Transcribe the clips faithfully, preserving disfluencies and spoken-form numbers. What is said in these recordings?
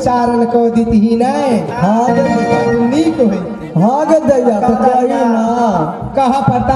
उच्चारण को दीती ही नहीं। हाँ नीक होई। हाँ गे दैया तो चाहिए ना कहा पता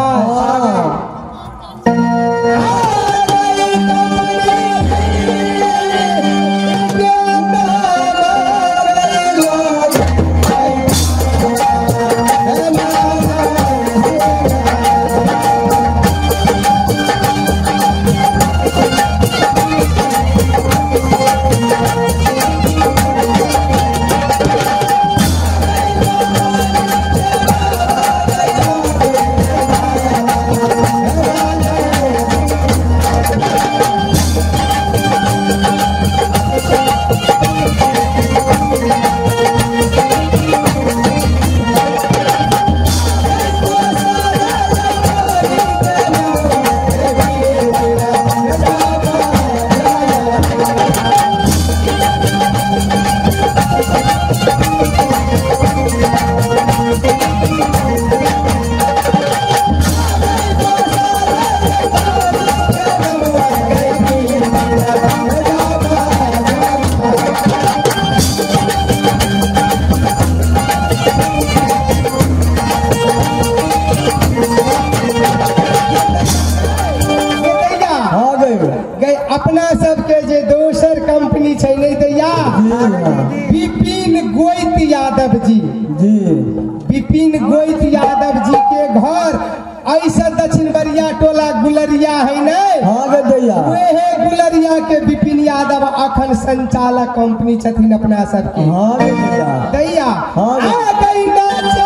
अपना सबके जे दोसर कंपनी छै नहीं दैया विपिन गोइत यादव जी जी विपिन गोइत यादव जी के घर ऐसा दक्षिण बरिया टोला गुलरिया है नहीं। हाँ गे दैया वही गुलरिया के विपिन यादव अखन संचालक कंपनी छथिन अपना सबके। हाँ गे दैया दैया हाँ आ गई नाच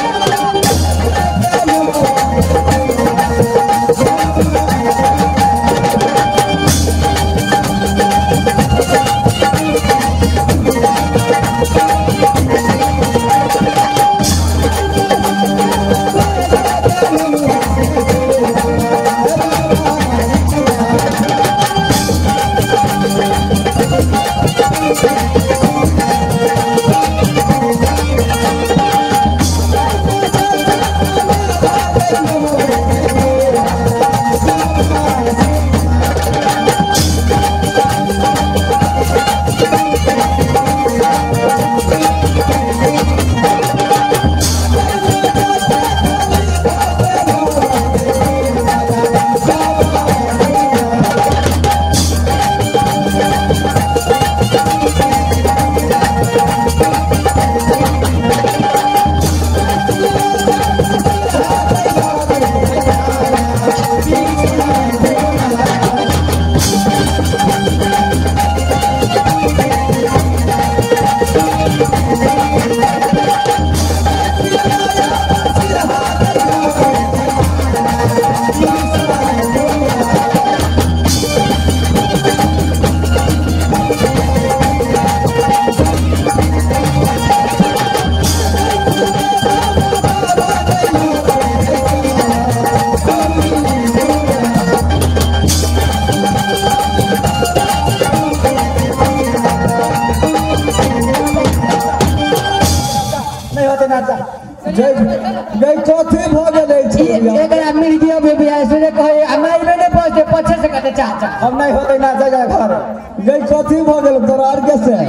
गई चौथी भ गेलै छी एकरा मिर्गिया में भी ऐसे ने कहे हमारे में ने पहुंचे पछे से कहते चाचा हम नहीं होते ना जगह घर गई चौथी भ गेल तोरा आर के से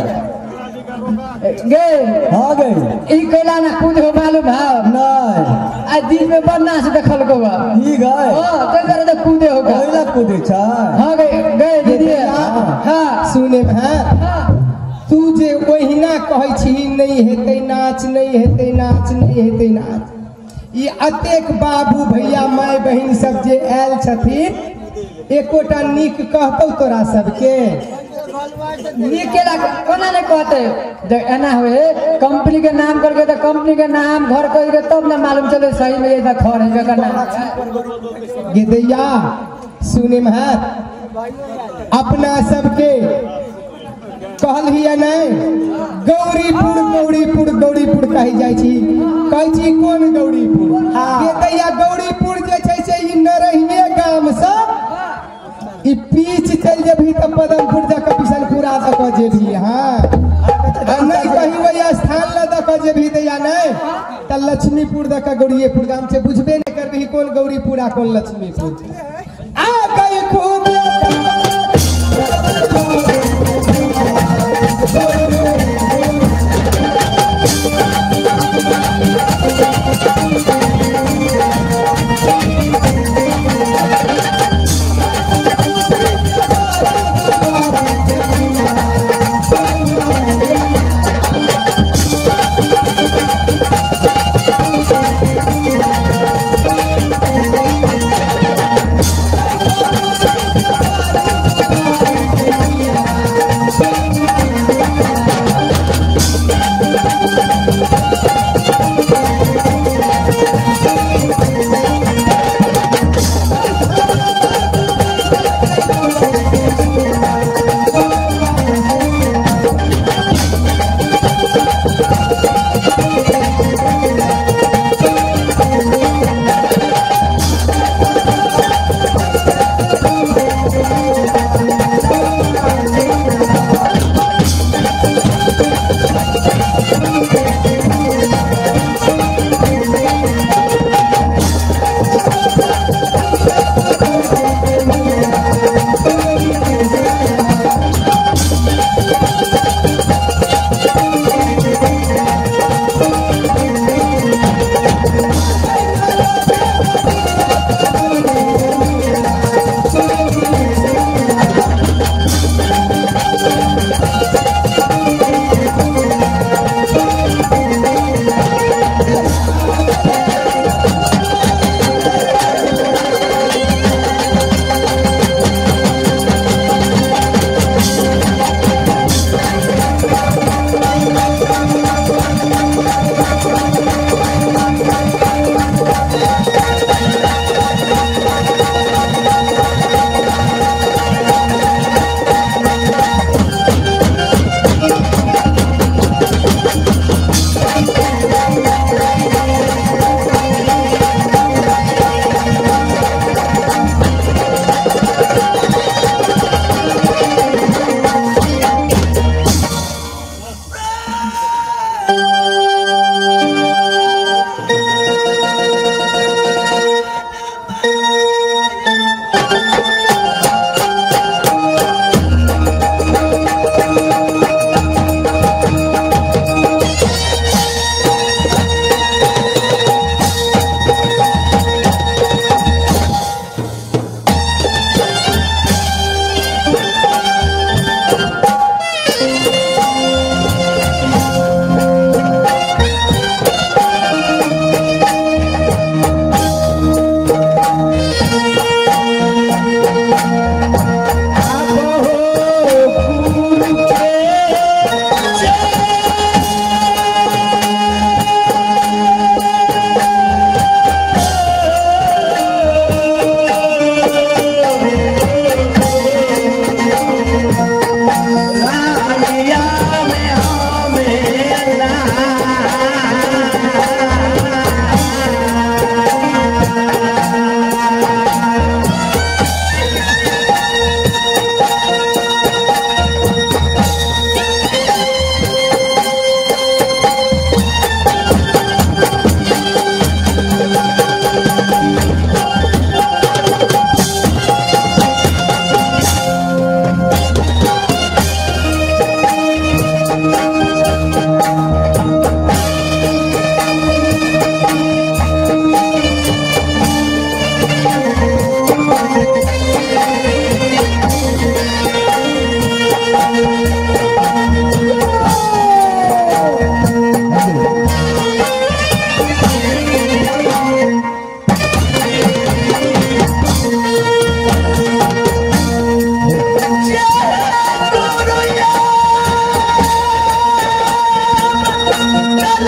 गे हां गई ई कैला ना कूद हो मालूम है नहीं आ दिन में बन्ना से देखल को बा ई गए हां तो करे तो कूदे हो गया कैला कूदे छ हां गए गए दीदी हां सुने हां तू जे ओहिना कहै छी नहीं हेतै नाच नहीं हेतै नाच नहीं हेतै नाच ई अतेक बाबू भैया माय बहिन सब जे आयल छथिन एकोटा नीक कहतौ तोरा सबके निकेला कोना ने कहते एना होए कंपनी के नाम करके तो कंपनी के नाम घर करके तब ना मालूम चले सही में ये घर है जगह नाम गे दैया सुने महत अपना सबके कहल हिया नहीं गौरीपुर गौरीपुर गौरीपुर कही जाय छी कहै छी कोन गौरीपुर गे दैया गौरीपुर जे छै से ई नरहिए गाम सब ई पीछ चल जेबही त पदमपुर जाके बिशनपुरा तक जेबही हां नहीं कहीं वही स्थान ल दक जेबही दैया नहीं त लक्ष्मीपुर दक गौरीपुर गाम से बुझबे नहीं करबही कोन गौरीपुर आ कोन लक्ष्मीपुर आ गई खुद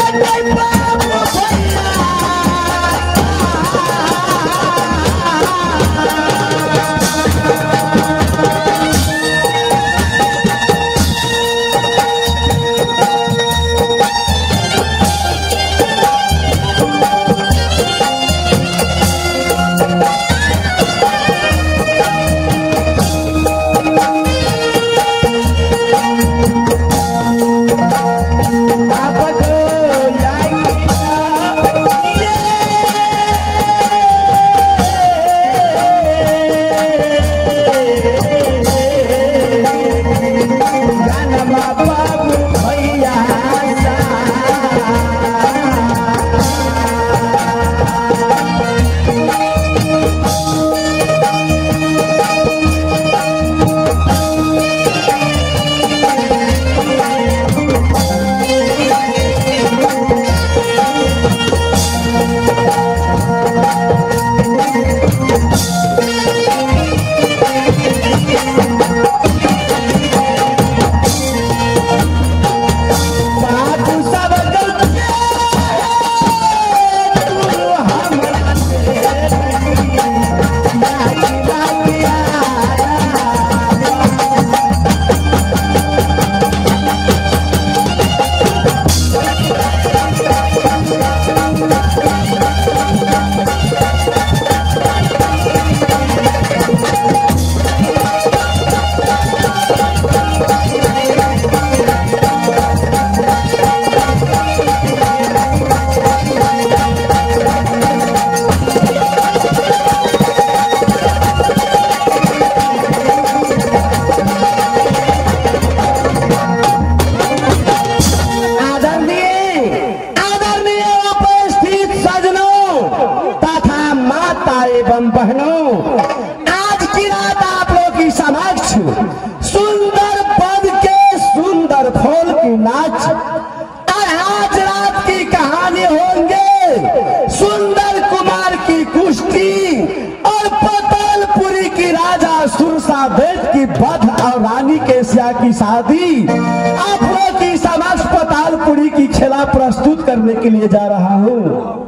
एवं बहनों, आज की रात आप लोग की समक्ष सुंदर पद के सुंदर फूल की नाच और आज रात की कहानी होंगे सुंदर कुमार की कुश्ती और पतालपुरी की राजा सुरसा बेट की बध और रानी केसिया की शादी। आप लोग की समक्ष पतालपुरी की खेला प्रस्तुत करने के लिए जा रहा हूँ।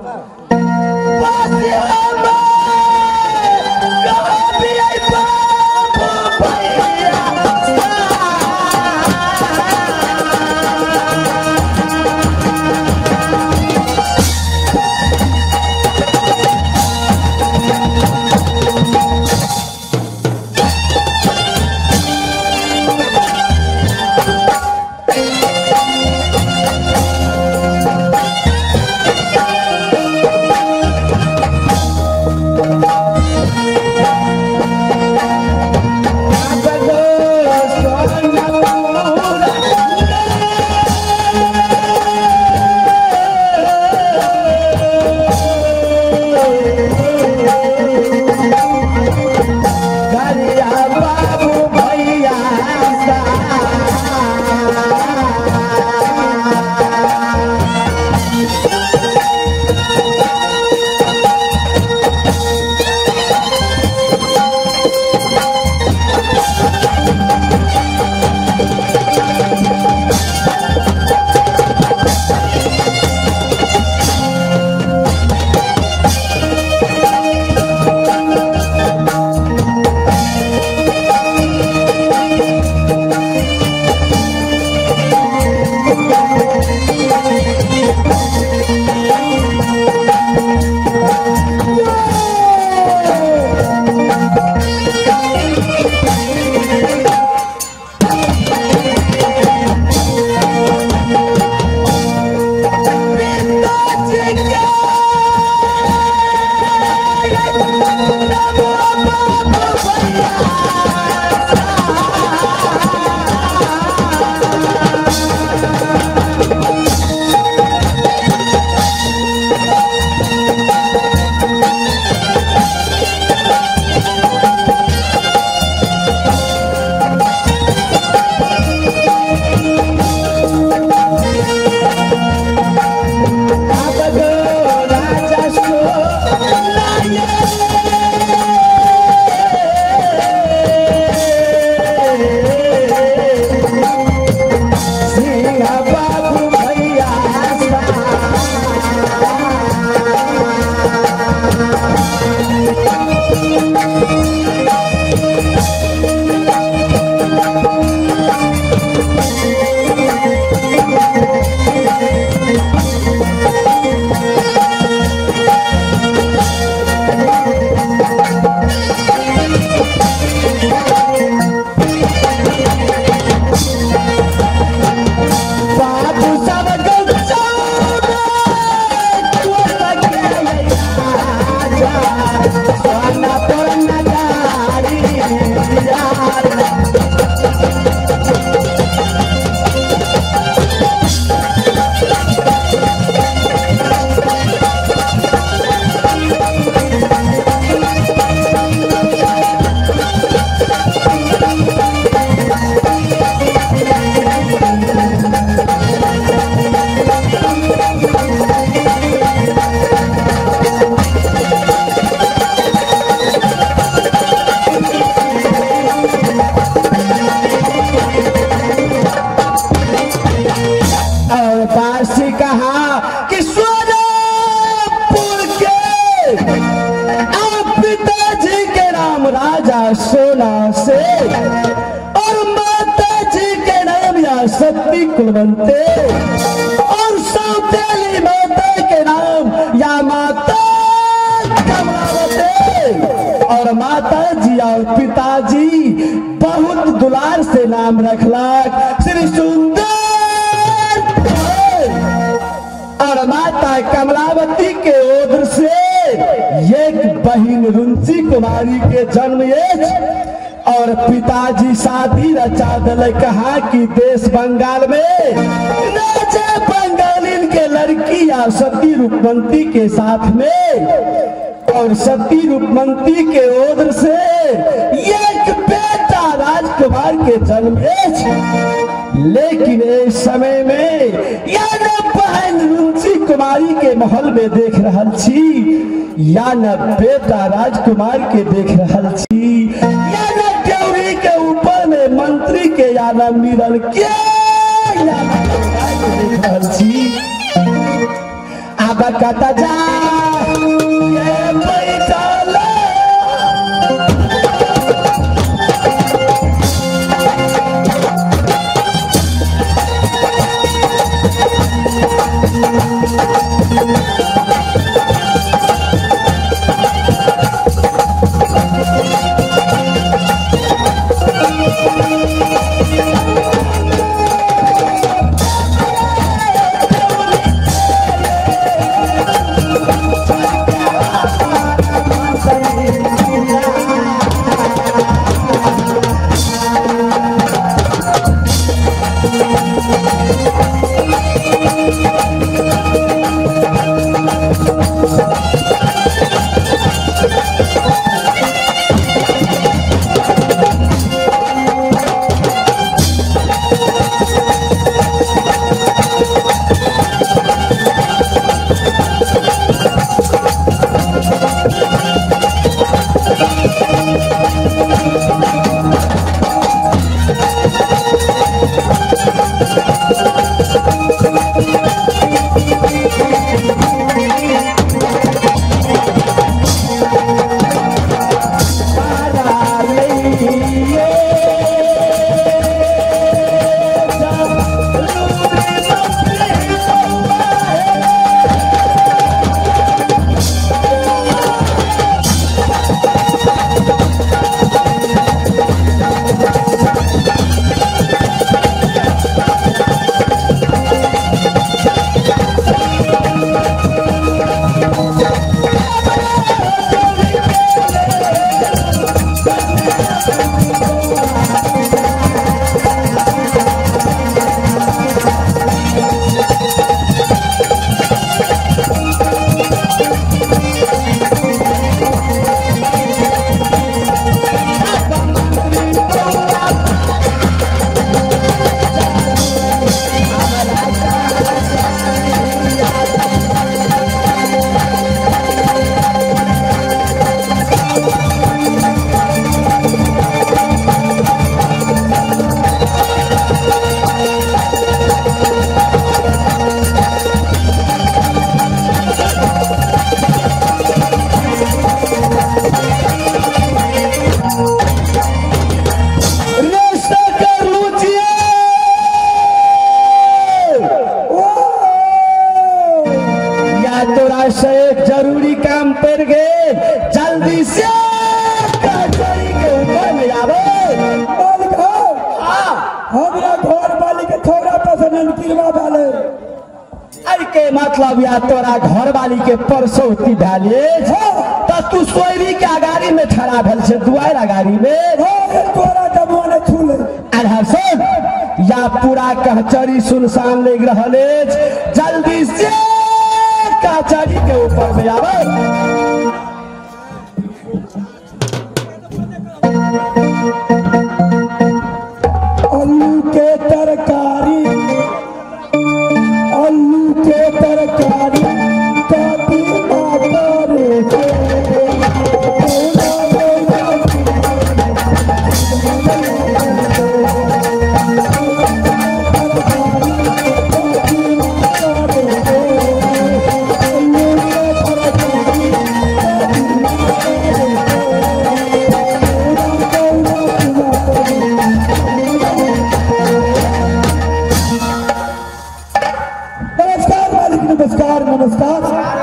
और पारसी कहा कि सोनापुर के आप पिताजी के नाम राजा सोना से और माता जी के नाम या सती कुलवंते और सौतेली माता के नाम या माता कमलावती और माता जी और पिताजी बहुत दुलार से नाम रखलक श्री सुंदर और माता कमलावती के ओर से एक बहिन रुंची कुमारी के जन्म एक और पिताजी शादी रचा दिल कहा कि देश बंगाल में राजा बंगालिन के लड़की या सती रूपमंती के साथ में और सती रूपमंती के ओर से एक बेटा राजकुमार के जन्म लेकिन इस समय में या न बहन रुंची कुमारी के महल में देख रहल छी या न बेटा राजकुमार के देख रहल छी या न ड्योरी के ऊपर में मंत्री के या न मिलल के या न देख रहल छी अब कता जा ये बैठल मतलब या तोरा घर वाली के परसौती डाले तो तू सोयरी के अगाड़ी में खड़ा भेल से दुआर अगाड़ी में तोरा जमाने छूले अरे सुन या पूरा कचहरी सुनसान लग रहल जल्दी से कचहरी के ऊपर में आवे आलू के तरकारी आलू के तरकारी नमस्कार नमस्कार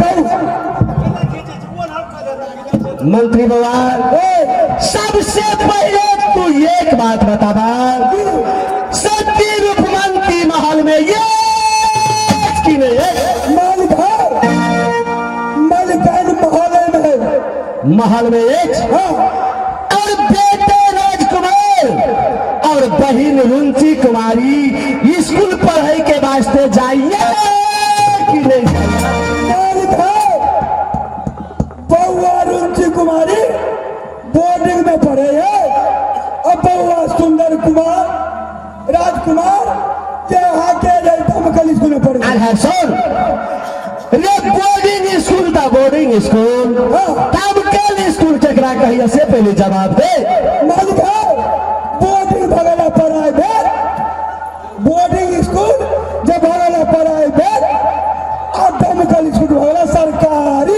मंत्री बाबा सबसे पहले तू एक बात बतावा, सती रूप मंत्री महल में ये कि नहीं मलकान महल में महल में एक हाँ। और बेटे राजकुमार और बहन रुंची कुमारी स्कूल पढ़ाई के वास्ते जाइए कि नहीं? बउआ रुंची कुमारी बोर्डिंग में पढ़े है और बउआ सुंदर कुमार राजकुमार के यहाँ के दमकल स्कूल में पढ़े। अरे सुन रे, बोर्डिंग स्कूल था बोर्डिंग स्कूल दमकल स्कूल केकरा कहिए से पहले जवाब दे। मालिक है बोर्डिंग भगला प्राइवेट बोर्डिंग स्कूल जब भगला प्राइवेट और दमकल स्कूल भगला सरकारी।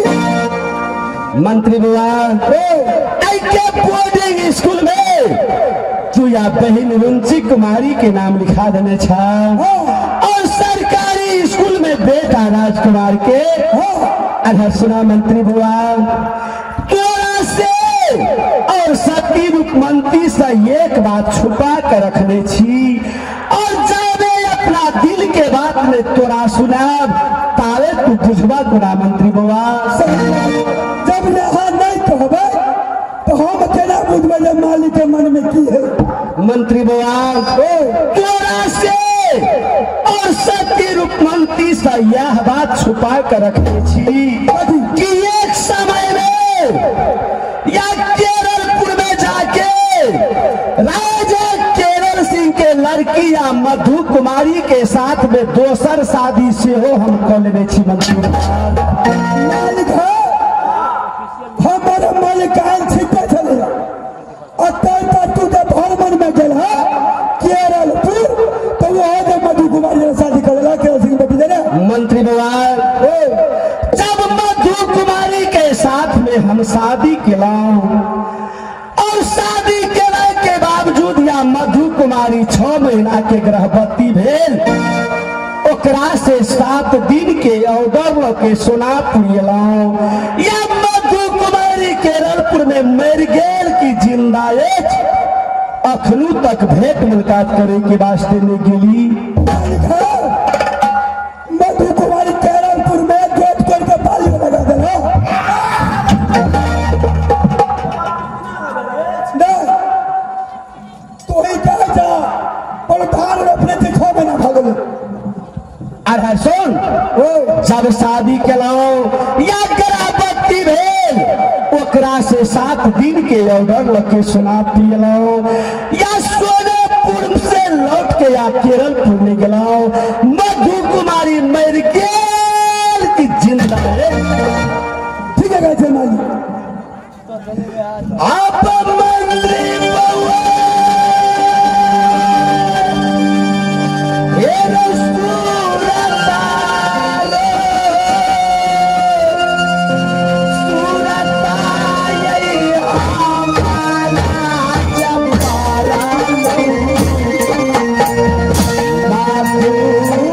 मंत्री बाबा ऐके बोर्डिंग स्कूल में तू या बहन रुंची कुमारी के नाम लिखा देने छा और सरकारी स्कूल में बेटा राजकुमार के। अगर सुना मंत्री बाबा, तोरा से और सती रूप मंत्री से एक बात छुपा कर रखने छी और जाने अपना दिल के बात में तोरा सुनाब तारे तू बुझवा गुना। मंत्री बाबा जब यहाँ नहीं कहबे तो हम केना बुझबे जे मालिक के मन में की है। मंत्री बाबा तोरा से और सती रूप मंत्री से यह बात छुपा कर रखने छी कि एक समय में या केरलपुर में जाके राजा केरल सिंह के लड़की या मधु कुमारी के साथ में दोसर शादी से हो हम कर लेने छी। मंत्री मालिक है हमारे मालिकान छिपे चले और तू जब भरमन में गल है केरलपुर तो वो है मधु कुमारी से शादी करेला केरल सिंह बेटी दे। मंत्री बाबा जब मधु कुमारी के साथ में हम शादी केलाऊ और शादी केला के बावजूद या मधु कुमारी छह महीना के गर्भवती भेल ओकरा से सात दिन के ऑर्डर के सोनापुर एलाऊ या मधु कुमारी केरलपुर में मर गेल की जिंदा अखनू तक भेंट मुलाकात करे के वास्ते नहीं गेली। मधु कुमारी केरलपुर में गेट करके बाली में लगा देना तो ही कह जा और धान अपने दिखा बना भागल। अरे सुन जब शादी केलाऊ या गर्भवती भेल ओकरा से सात दिन के ऑर्डर लगे सुना पियलाऊ या सोनेपुर से लौट के या केरलपुर में गेलाऊ मधु कुमारी मर गेल की जिंदा है। ठीक है कैसे माली आप मंत्री Thank you.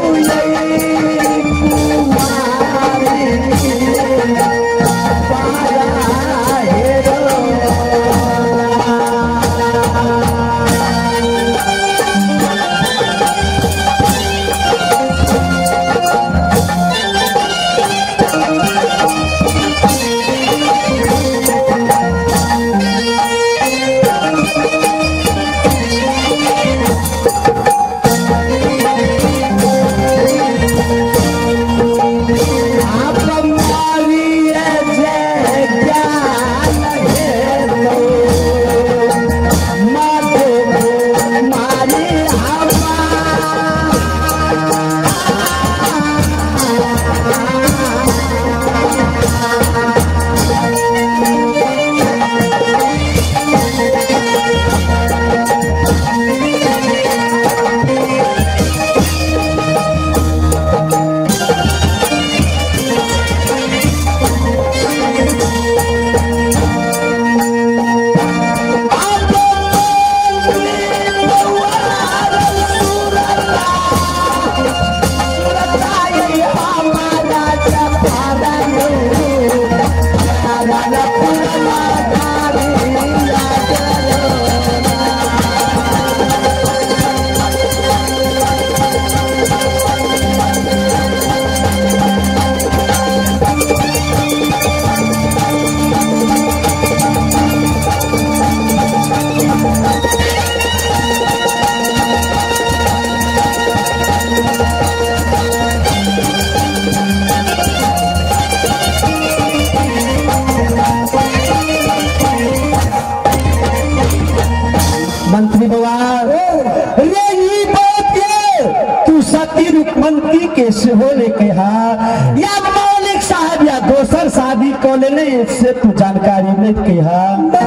कहले नहीं इससे तू जानकारी नहीं कहा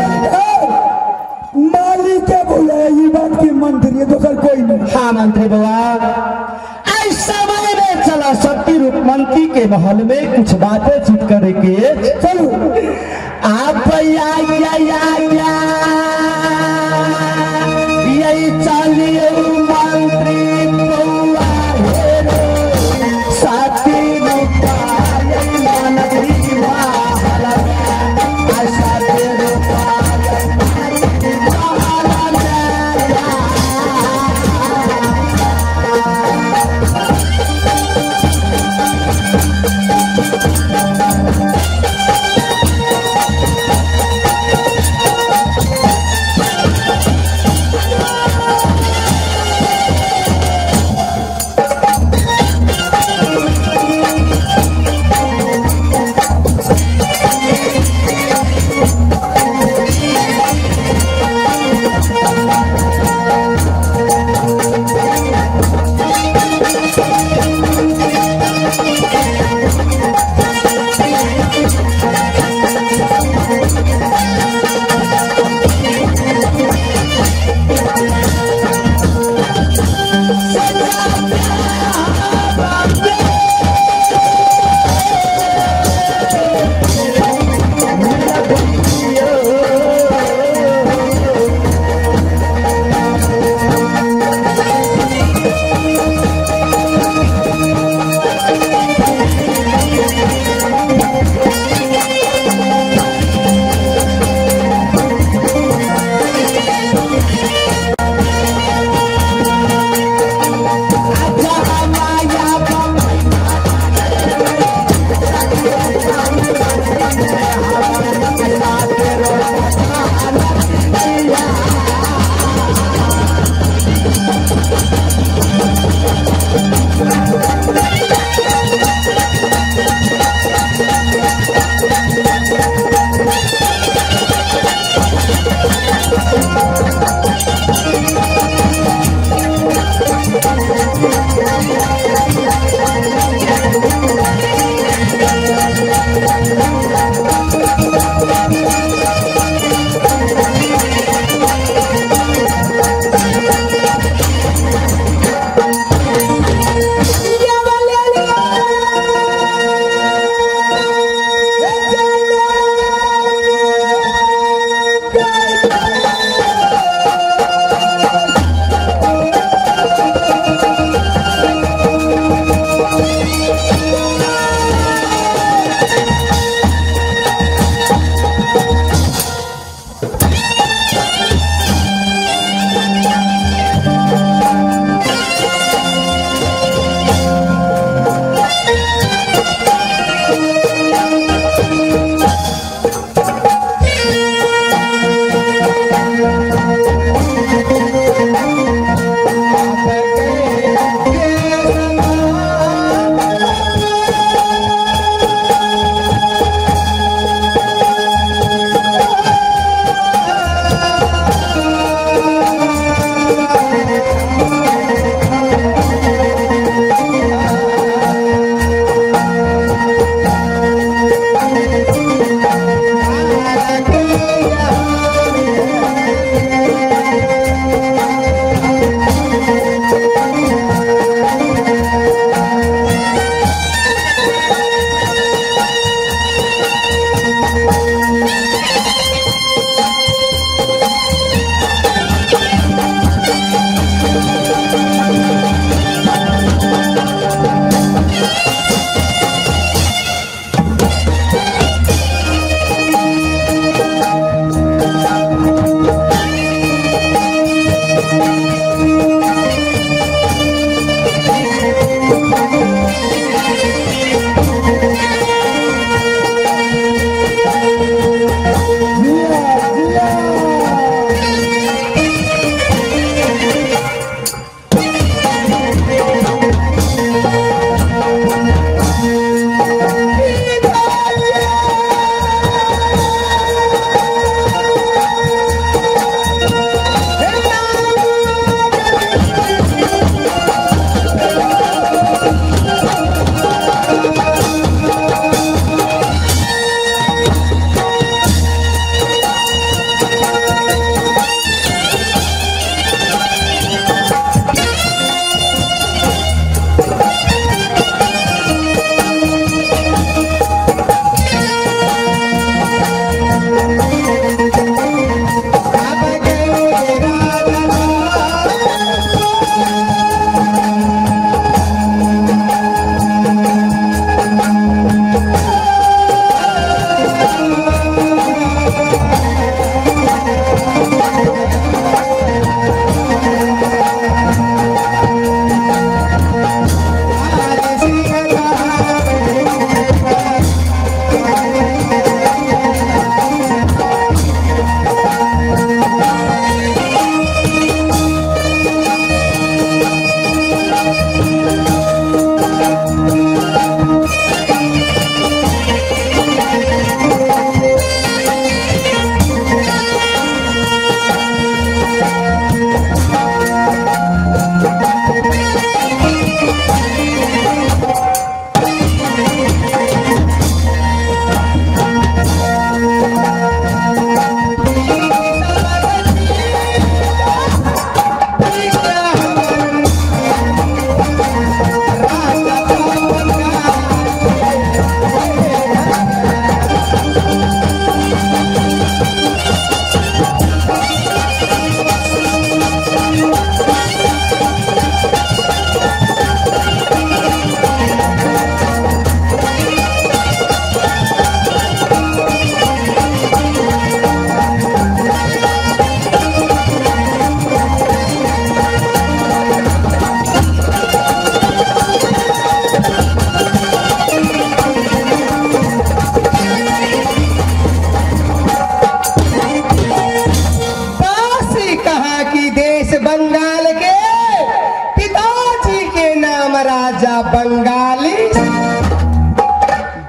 मालिक के बोले ये बात की मंत्री दोसर कोई नहीं। हाँ मंत्री बाबा इस समय में चला शक्ति रूप मंत्री के महल में कुछ बातें चित करेंगे। चलो आप या या या या यही चालिए मंत्री बउआ हेरो साथी रूपा यही मंत्री महल में साथी रूपा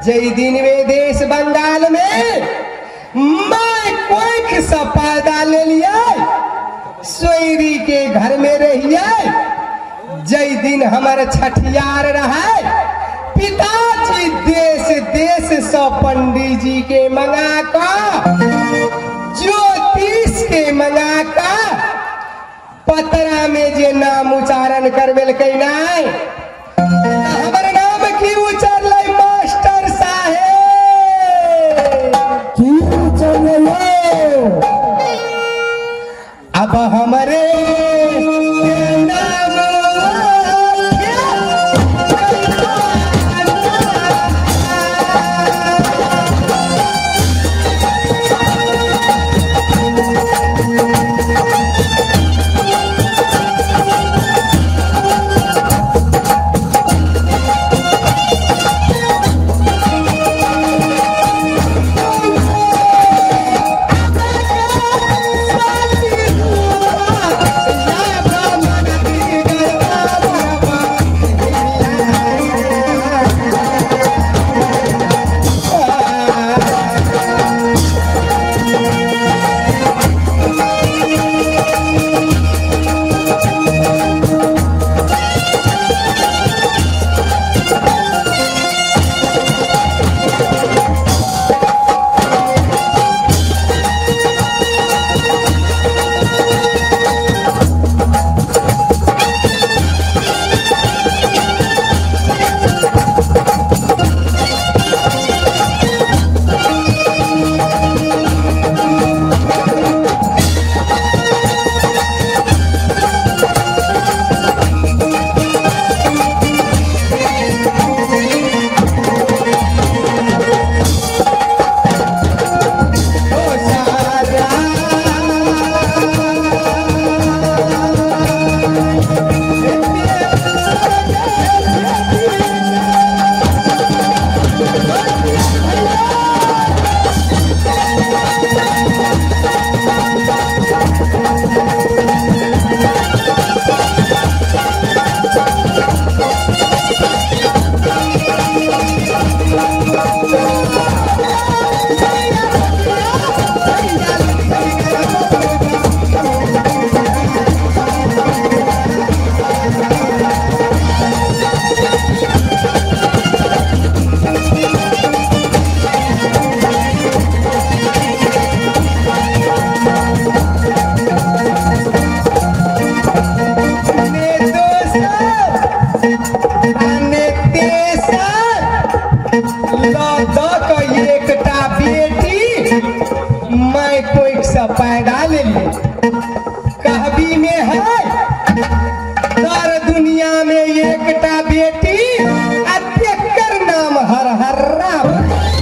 जय दिन में देश बंगाल में मैं कोई सा पैदा ले लिया सोयरी के घर में रहिए जय दिन हमारे छठियार रहे पिताजी देश देश सौ पंडित जी के मंगा का ज्योतिष के मंगा का पतरा में जे नाम उच्चारण करवेल कई नाय हमारे नाम की उच्चार लाई मास्टर साहेब की चले अब हमारे पैदा ले ली कहबी में है सार दुनिया में एकटा बेटी अत्यकर नाम हर हर राम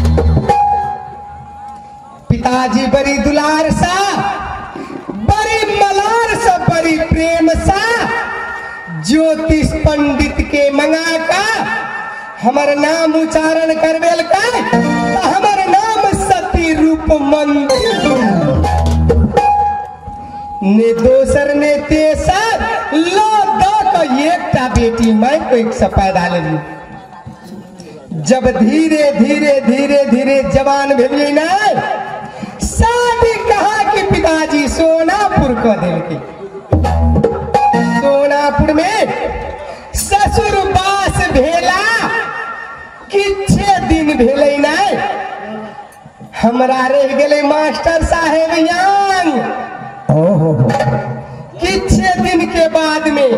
पिताजी बड़ी दुलार सा बड़ी मलार सा बड़ी प्रेम सा ज्योतिष पंडित के मंगा का हमार नाम उच्चारण करवेल का हमार नाम सती रूप मंदिर ने दोसर ने तेसर लो दो को एकटा बेटी मैं को एक से पैदा ले ली जब धीरे धीरे धीरे धीरे जवान भेलिए ना शादी कहा कि पिताजी सोनापुर को दिल की सोनापुर में ससुर बास भेला किछे दिन भेले ना हमरा रह गेले मास्टर साहेब यांग ओहो किछे दिन के बाद में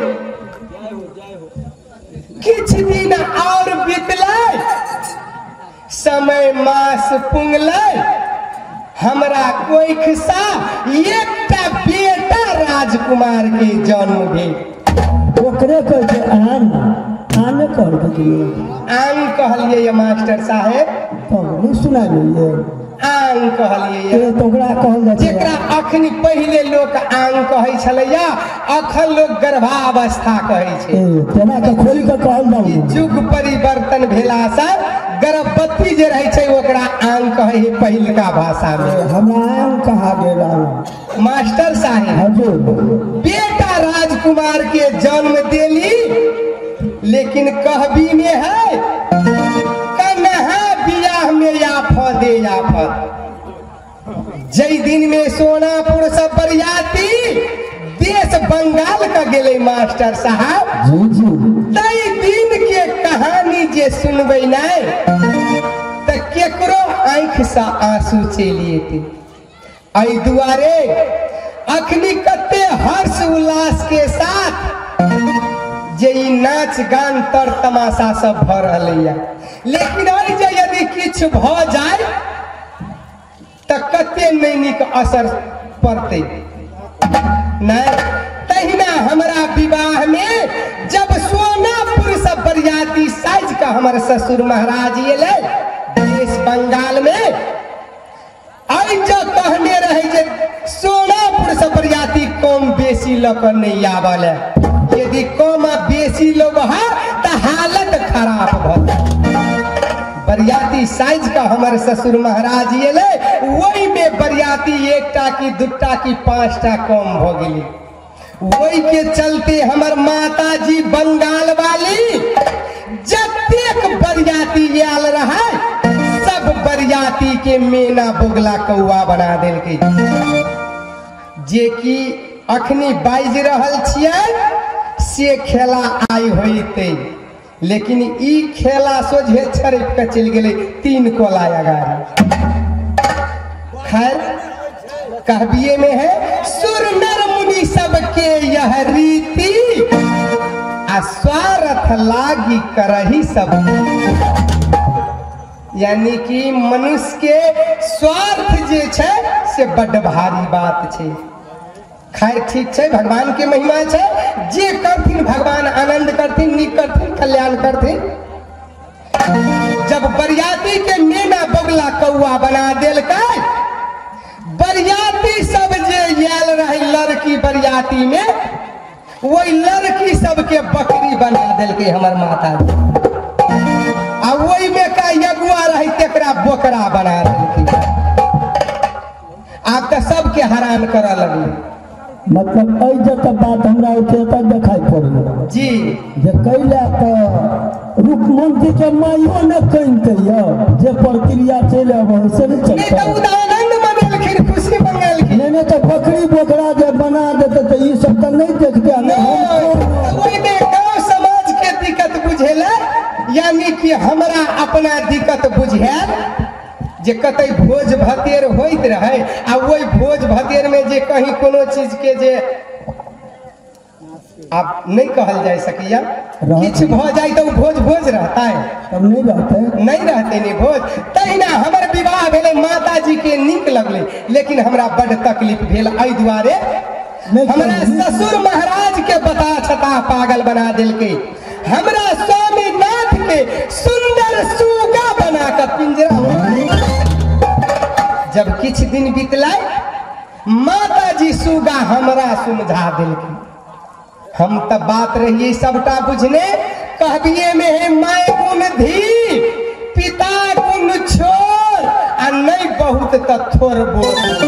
किछ दिन और बीतले समय मास पुंगले हमरा कोई खिस्सा एकटा बेटा राजकुमार के जन्म भेल ओकरे को जे आन आन कर दिए आंग कहलिए मास्टर साहेब तो नहीं सुना लिए आंग कहलिए ये तोकरा कहल जाय जेकरा अखनी पहले लोग आंग कहै छलैया अखन लोग गर्भावस्था कहै छै ए तना के खोल के कहल ई जाऊ युग परिवर्तन भेला से गर्भवती जे रहै छै ओकरा आंग कहै है पहिलका भाषा में हमरा आन कहा गेला मास्टर साहेब हजूर बेटा राजकुमार के जन्म देली लेकिन कहबी में है कन्हा बिया हे आफत। जय दिन में सोनापुर सब बरियाती देश बंगाल का गेले मास्टर साहब जी जी तई दिन के कहानी जे सुनबे नहीं त केकरो आंख से आंसू चलिए थे। आई दुआरे अखनी कते हर्ष उल्लास के साथ जे ई नाच गान तर तमाशा सब भ रहलैया, लेकिन आई जे यदि किछ भ जाए त कते नहीं निक असर पड़ते नहीं। तहिना हमरा विवाह में जब सोनापुर से बरियाती साइज का हमारे ससुर महाराज एले देश बंगाल में, आई जो कहने रहे जे सोनापुर से बरियाती कम बेसी लकर नहीं आवल है, यदि कम बेसी लोग है तो हालत खराब भ। बरियाती साइज का हमारे ससुर महाराज एले वही में बरियाती एकटा की दुटा की पांचटा कम हो गई। वही के चलते हमर माता जी बंगाल वाली जतेक बरियाती आयल रहा सब बरियाती के मेना बोगला कौआ बना देल के, जे कि अखनी बाज रहल छियै से खेला आई होते, लेकिन ई खेला सोझे छरप के चल गए तीन कोला अगाड़ी। खैर कहबिए में है सुर नर मुनि सबके यह रीति आ स्वार्थ लागी करही सब, यानी कि मनुष्य के स्वार्थ जे छे से बड़ भारी बात छे। खैर ठीक है, भगवान के महिमा है, जे करथिन भगवान आनंद करथिन, निक करथिन, कल्याण करथिन। जब बरियाती के मेना बगला कौआ बना देल के, बरियाती सब जे आयल रहे लड़की बरियाती में वही लड़की सबके बकरी बना देल के हमर माता जी, आ वही में का यगुआ रहे तेकरा बोकरा बना देल के। आप तो सबके हैरान कर लगले। मतलब ऐ जत बात हमरा ओते देखाई पड़ल जी जे कैला त रुकमंत्री के माइयो न कइते य जे प्रक्रिया चले आवे से नहीं नहीं चलता। तो उदाहरण मनेलखिन, खुशी मंगेलखिन। नहीं नहीं तो बकरी बोकरा जे बना देते तो ये सब तो नहीं देखते हमें। हम वही में गांव समाज के दिक्कत बुझेला, यानी कि हमरा अपना दिक्कत बुझेल जे कतई भोज भतेर होइत रहे आ वही भोज भतेर में जे कहीं कोनो चीज के जे आप नहीं कहल जा सकिया किछ भ जाए तो भोज भोज रहता है, तब नहीं रहते नहीं रहते नहीं भोज। तहिना हमर विवाह भेले माता जी के नीक लगले, लेकिन हमरा बड़ तकलीफ भेल। एहि दुआरे हमरा ससुर महाराज के बता छता पागल बना दिल के, हमरा स्वामीनाथ के सुंदर सुगा बना कर पिंजरा। जब किछ दिन बीतला माता जी सुगा हमरा सुमझा दिल के। हम तब बात रहिए सबटा बुझने, कहबिए में है माय गुण धी पिता गुण छोर आ नहीं बहुत तथोर बोल,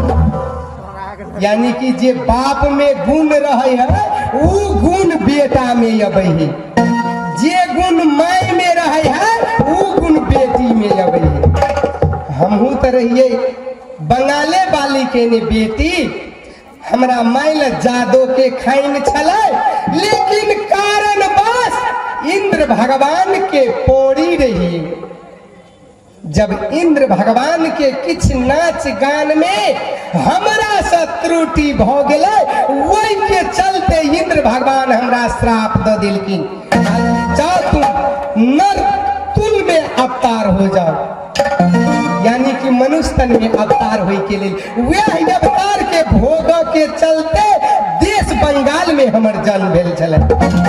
यानी कि जे बाप में गुण रहे है वो गुण बेटा में अबे है, जे गुण माय में रहे है वो गुण बेटी में अबे है। हमहू तो रहिए बंगाले वाली के ने बेटी, हमरा माइल जादो के खाइन छले, लेकिन कारण बस इंद्र भगवान के पौड़ी रही। जब इंद्र भगवान के किछ नाच गान में हमरा से त्रुटि भ गेलै, वही के चलते इंद्र भगवान हमरा श्राप द दिलखिन, जा तू नर तुल में अवतार हो जाओ, यानी कि मनुष्य तन में अवतार हुई के लिए वह अवतार के भोग के चलते देश बंगाल में हमर जन्म भेल छले।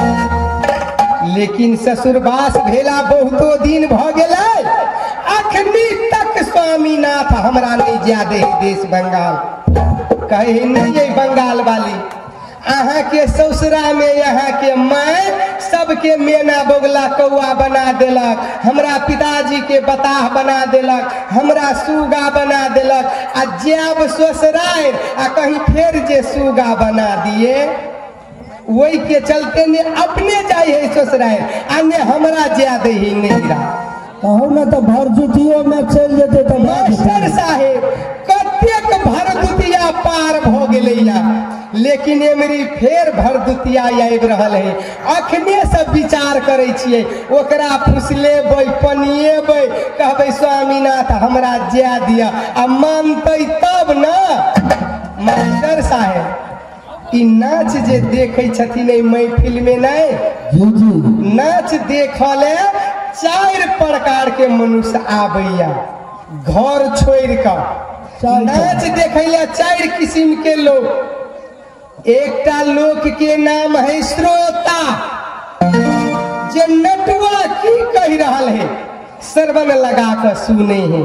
लेकिन ससुरवास भेला बहुतो दिन भ गेलै, अखनी तक स्वामीनाथ हमरा नहीं जादे देश बंगाल। कहे नहीं बंगाल वाली अहाँ के ससुरा में यहाँ के माय सबके मेना बोगला कौआ बना देलक, हमरा पिताजी के बताह बना देलक, हमरा सुगा बना देलक, आ जब ससुराल आ कहीं फिर जे सुगा बना दिए वही के चलते ने अपने जाए है ससुराल आ ने हमरा ज्यादा ही नहीं रहा। कहू ना तो भरदुतियो में चल जेते तो मास्टर साहेब कतेक भरदुतिया पार भ गेलैया लेकिन एमरी फेर भरदुतिया आबि रहल है। अखने से विचार करे छियै ओकरा फुसलेबै पनिएबै कहबै स्वामीनाथ हमरा जाय दिया आ मानतै तब ना। मास्टर साहेब ई नाच जे देखै छथिन एहि महफिल में नहीं जी जी नाच देखले चार प्रकार के मनुष्य आबैया घर छोड़ कर नाच देखैया चार किस्म के लोग। एकटा लोक के नाम है श्रोता जे नटुआ की कह रहा है श्रवण लगा कर सुने हैं।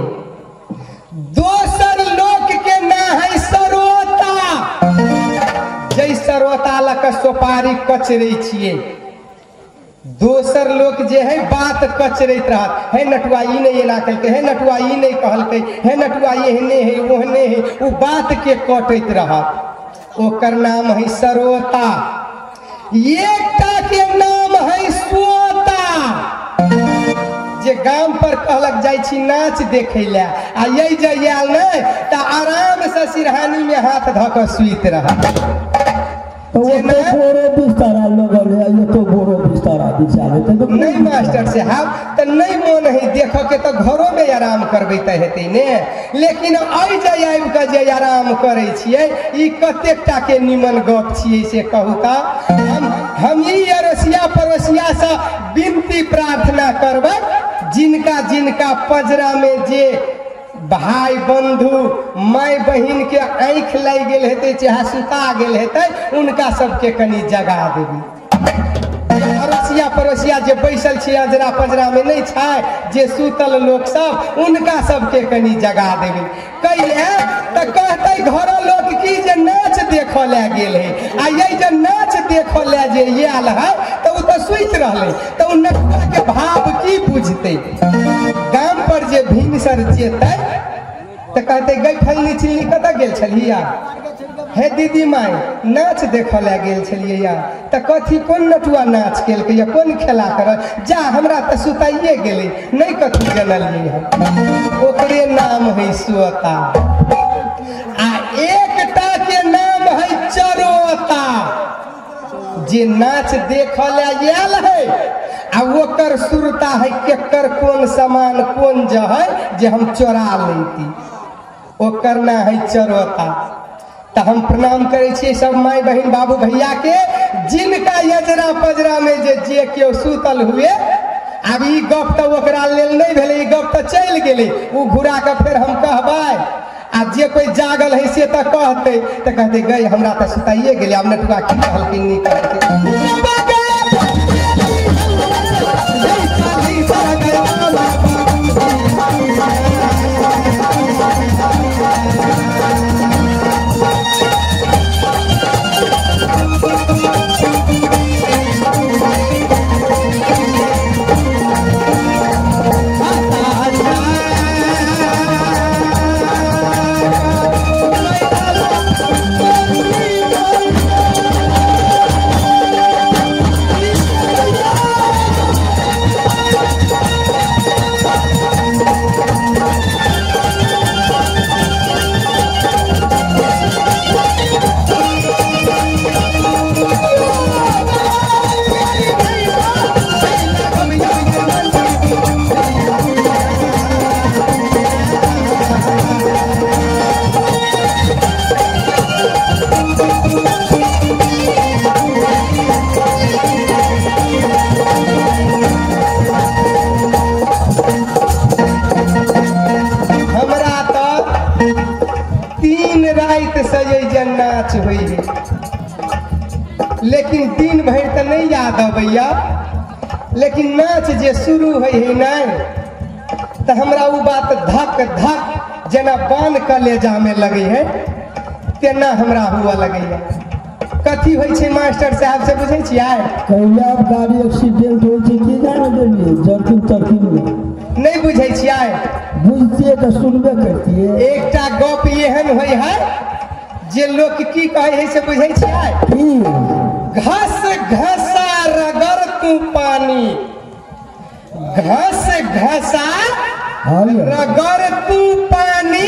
दोसर लोक के नाम है सरोता जै सरोता लक सोपारी कचरे छिए। दोसर लोक जे है बात कचरैत रहत है नटुआ ई नहीं एना कहलकै है नटुआ ई नहीं कहलकै है नटुआ एहने है ओहने है वो बात के कटैत रहत ओकर नाम है सरोता। एकटा के नाम है सोता जे गाम पर कहलक जाइ छी नाच देखे ला आ यही जाइल नहीं तो आराम से सिरहानी में हाथ धऽ कऽ सुइत रहत। तो वो तो बोरो बिस्तारा लगल है ये तो बोरो बिस्तारा बिछावे तो नहीं मास्टर साहब तो नहीं मन है देख के तो घरों में आराम करबे तो हेतै ने लेकिन आई जाय आबि के जे आराम करे छियै ई कतेकटा के निमन गप छियै से कहू त। हम हम ई अरसिया पड़ोसिया से विनती प्रार्थना करबै जिनका जिनका पजरा में जे भाई बंधु माय बहिन के आँख लग गेल हेतै चाहे सुता गेल हेतै उनका सबके कनी जगा देबी। अड़ोसिया पड़ोसिया जे बैसल छी अजरा पजरा में नहीं छै जे सुतल लोग सब उनका सबके कनी जगा देबी। कैले तो कहते घर लोग की जे नाच देख ले गेल है आ ये जे नाच देख ले जे आयल है तो तो सुइत रहले तो उ नटुआ के भाव की बुझते। गाम पर जे भिनसर जेतै तो कहते गई फलनी चिलनी कत गेल छलिया हे दीदी माय नाच देख ले गेल छलिए तो कथी कोन नटुआ नाच केलकै या कोन खेला कर जा हमरा तो सुताइए गेलै नहीं कथी जनलिए ओकरे नाम है सोता। आ एकटा के नाम है चरोता जे नाच देख ले आयल है आ ओकर सुरता है केकर कोन सामान कोन जे है जे हम चोरा लेती ओकर ना है चरोता। तो हम प्रणाम करे छियै सब माय बहन बाबू भैया के जिनका यजरा पजरा में जे जे केओ सुतल हुए। अब ई गप तो ओकरा लेल नहीं भेले ई गप तो चल गेले उ घुरा के फिर हम कहबै आ जे कोई जागल है से तो कहते तो कहते गई हमरा तो सुताइए गेले अब नटुआ की कहलखिन नहीं कहलखिन। नाच हुई है लेकिन दिन भर तो नहीं याद भैया लेकिन नाच जे शुरू हुई है नहीं तो हमरा वो बात धक धक जना बांध कलेजा में लगे है तेना हमरा हुआ लगे है। कथी होइ छै मास्टर साहब से बुझे छियै कहिया गाड़ी एक्सीडेंट होइ छै की जाने देलिए जर्किन तर्किन में नहीं बुझे छियै बुझतिए तो सुनबे करतिए। एकटा गप एहन होइ है जे लोग की कहे है से बुझे छियै घस घसा रगड़ तू पानी घस घसा हाँ भैया। रगड़ तू पानी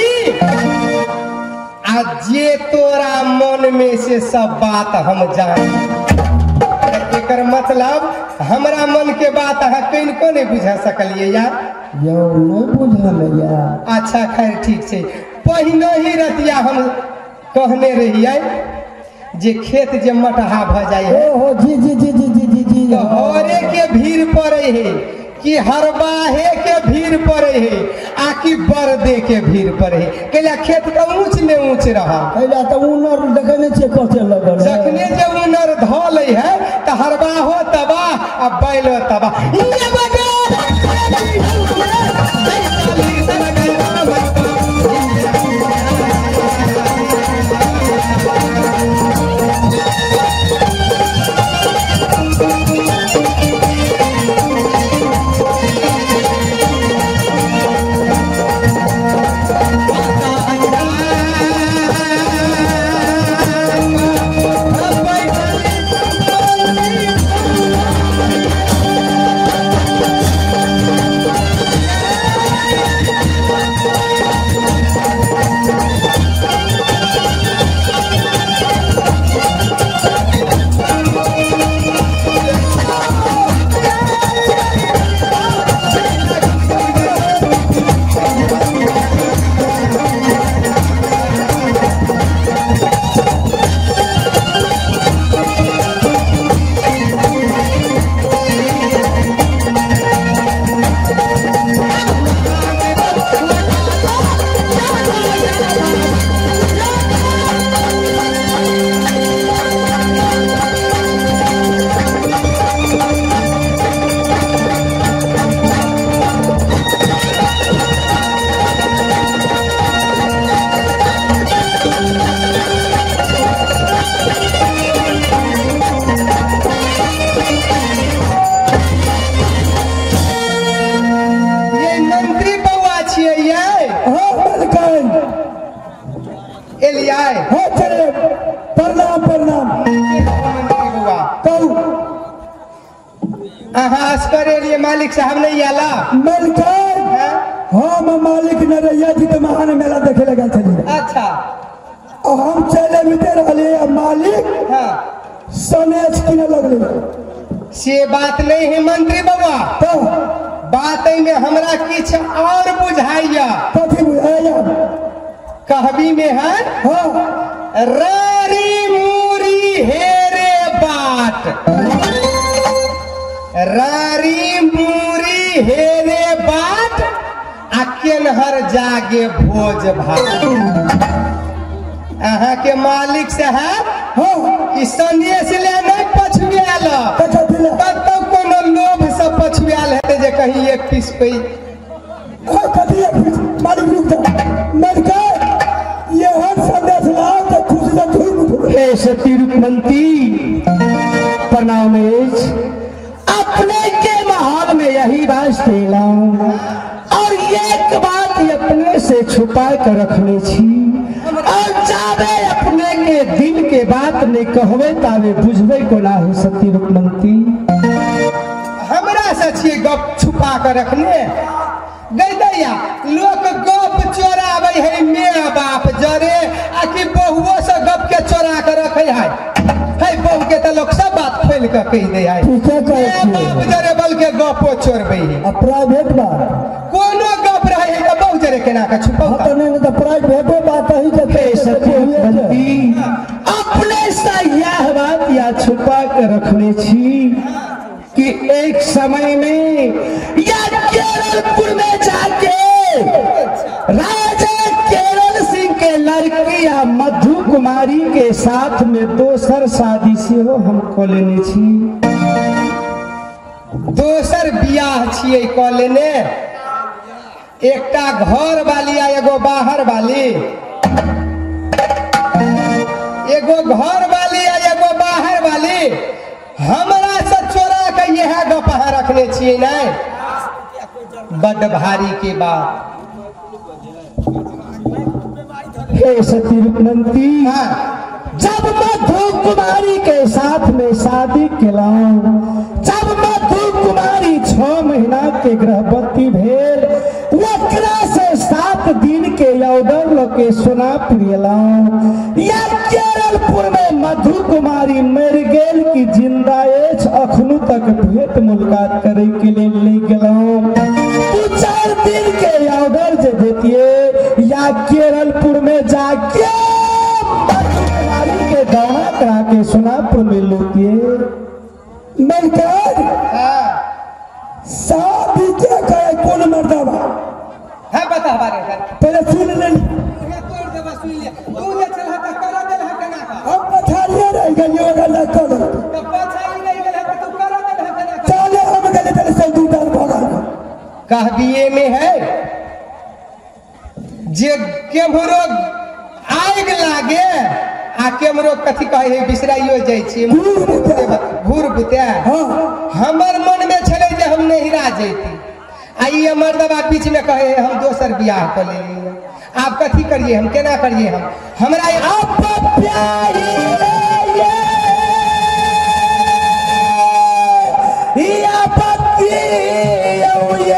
आ जे तोरा मन में से सब बात हम जान। एकर मतलब हमरा मन के बात अहाँ कहीं को नहीं बुझा सकलिए यार। यो नहीं बुझल यार। अच्छा खैर ठीक है। पहिने ही रतिया हम कहने रहिए जे खेत जे मटहा भ जाए है ओ हो जी जी जी जी जी जी जी तो हरे के भीड़ पड़े है कि हरबाहे के भीड़ पड़े है आ कि बरदे के भीड़ पड़े है। कैला खेत तो ऊंच ने ऊंच रहा कैला तो उनर देखने छे कते लगल है। जखने जे उनर धल है तो हरबाहो तबाह आ बैलो तबाह। ये बगे प्रणाम प्रणाम कहू अहाँ करे लिए मालिक साहब नहीं आला मलकान हम मालिक नरैया जी के महान मेला देखे लगा चली अच्छा और हम चले बीते रहे मालिक हाँ सनेच किने लगले से बात नहीं है मंत्री बाबा तो बात में हमरा किछ और बुझाइया कथी बुझाइया कहबी में है हाँ रारी मूरी हेरे बाट रारी मूरी हेरे बाट आ केनहर जागे भोज भात अहाँ के मालिक साहब हाँ ई संदेश ले नहीं पछुआल कथी ले कतौ कोनो लोभ से पछुआल हेते जे कहीं एक पीस पे हाँ कथी ले मालिक रुक जा मलका ये हर संदेश लाओ तो खुश से धुन हे सतीरूप मंत्री प्रणाम अपने के महल में यही बात लाऊं और एक बात अपने से छुपा कर रखने छी और जाबे अपने के दिल के बात ने कहवे तावे बुझबे को ना हो सतीरूप मंत्री हमरा से छिए गप छुपा कर रखने गैदैया लोग गप चोरावे है माय बाप जरे आ कि बहुओं से गप के चोरा कर रखे है है बहू के त लोग सब बात खोल के कह दे है ठीक है कहे माय बाप जरे बल के गपो चोरबे है अब प्राइवेट बात कोनो गप रहे है त बहु जरे केना के छुपाऊ हाँ नहीं तो प्राइवेट बात ही हे जब सतीरूप मंत्री अपने से यह बात या छुपा कर रखने छी कि एक समय में या केरलपुर में जाके राजा केरल सिंह के लड़की या मधु कुमारी के साथ में दोसर शादी से हो हम को लेने छी दोसर बियाह छिए क लेने एकटा घर वाली आ एगो बाहर वाली एगो घर वाली आ एगो बाहर वाली हमरा से चोरा के यह गप रखने छिए नहीं बड़ भारी के बात हे सतीरूप मंत्री हाँ जब मधु कुमारी के साथ में शादी किलाऊं जब मधु कुमारी छह महीना के गर्भवती भेल वक्रा से सात दिन के यौदर लोके सोनापुर एलौं या केरलपुर में मधु कुमारी मर गेल की जिंदा अछि अखनो तक भेंट मुलाकात करे के लिए ले गेलौं दू चार दिन के यौदर जे देतिए या केरलपुर में जाके मधु कुमारी के दौड़ा करा के सोनापुर में लेतिए मलकार साहब क्या कहे कौन मर्दावा है बता हमारे घर पहले सुन ले ये तोड़ दे बस सुन ले तू जे चलहा त करा दे ह कना का हम पछाड़िए रह गए अगर ना कर तो पछाई नहीं गेल त तू करा दे ह कना का चले हम गए तेरे से दू दार भगा कह दिए में है जे केमरो आग लागे आ केमरो कथी कहे बिसराइयो जाय छी घूर बुते हां हमर मन में छले जे हम नहीं रा जैती आ ये मर्दबा बीच में कहे हम दोसर बियाह कर लेली आप कथी करिए हम केना करिए हम हमरा आप प्यारी ये या पति ये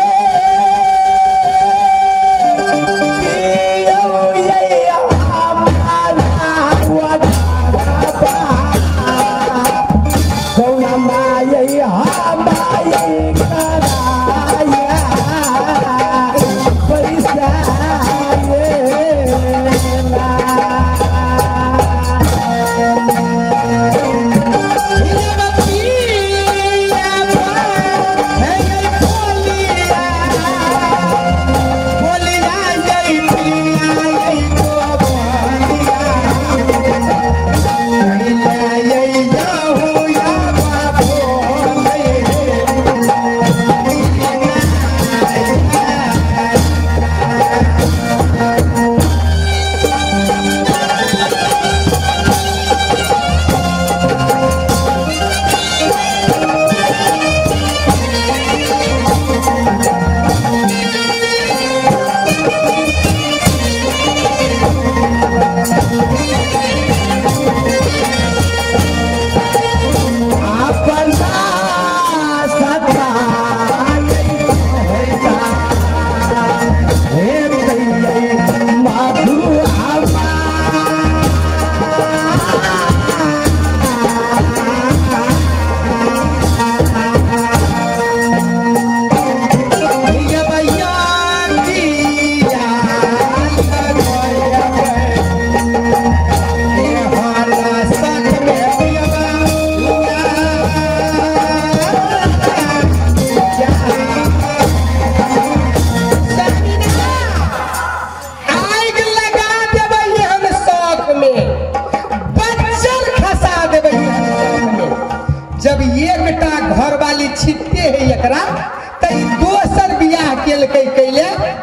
जब एकटा घर वाली छिपते है एकरा त दोसर बियाह केल कैले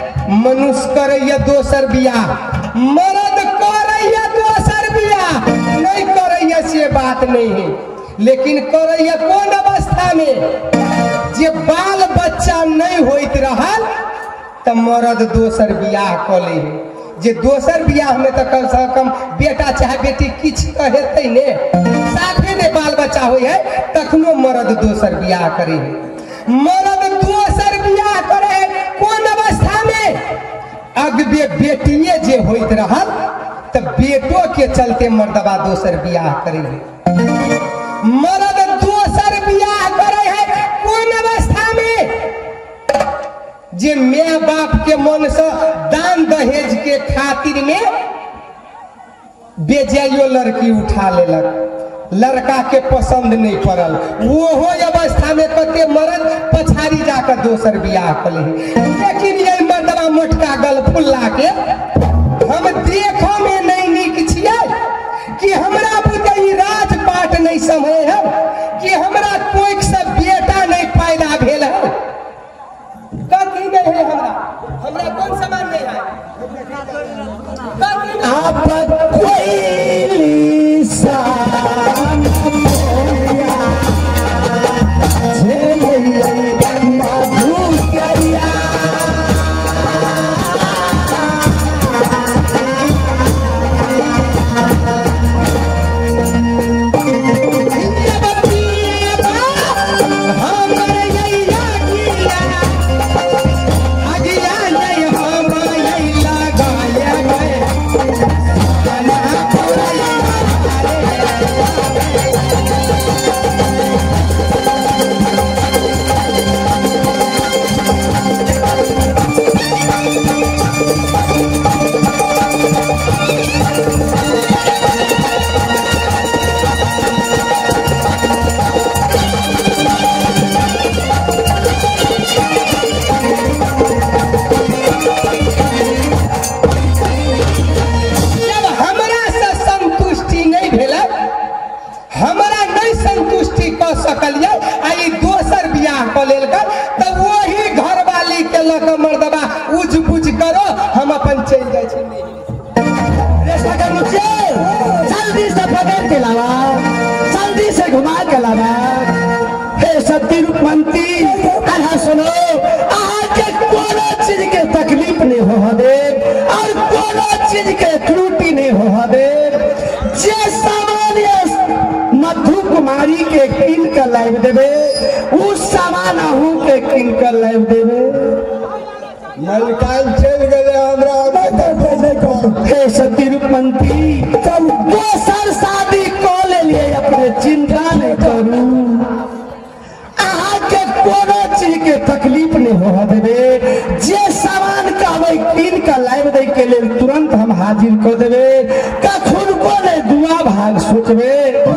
मनुष्य करैया दोसर बियाह मर्द करैया दोसर बियाह नहीं करैया से बात नहीं है लेकिन करैया कौन अवस्था में जे बाल बच्चा नहीं होइत रहल त मर्द दोसर बियाह क ले जे दोसर बियाह में तो कम से कम बेटा चाहे बेटी किछ तो हेतै ने साथे ने बाल बच्चा होय है तखनो मर्द दोसर बियाह करे है मर्द दोसर बियाह करे है कौन अवस्था में अगबे बेटिए जे होइत रहल त बेटो के चलते मर्दबा दोसर बियाह करे है मर्द दोसर बियाह करे है कौन अवस्था में जे माँ बाप के मन से दान दहेज के खातिर में बेजायो लड़की उठा लेलक लड़का के पसंद नहीं पड़ल वो अवस्था में कते मर्द पछाड़ी जाकर दोसर बियाह कर लेकिन ये मर्दबा मोटका गल फुल्ला के हम देखो में नहीं नीक छियै कि हमरा बुते राजपाट नहीं समय है कि हमरा कोई से बेटा नहीं पैदा भेल है कथी नहीं है हमरा हमरा कौन सामान नहीं है आप कोई सान मोरिया जे मधु करिया हो दे और कोनो चीज के त्रुटि नहीं हो दे। जे सामान्य मधु कुमारी के किन कर लाइव देवे उस सामान अहू के किन कर लाइव देवे। मलकान चल गए हमरा हे सती रूपमंती दोसर शादी कर ले लिए अपने चिंता नहीं करू। अहाँ के कोनो चीज के तकलीफ नहीं हो देवे। जे सामान कहबै किन का लाइव दे के लिए तुरंत हम हाजिर कर देवे। कखुन को नहीं दुआ भाग सोचबे।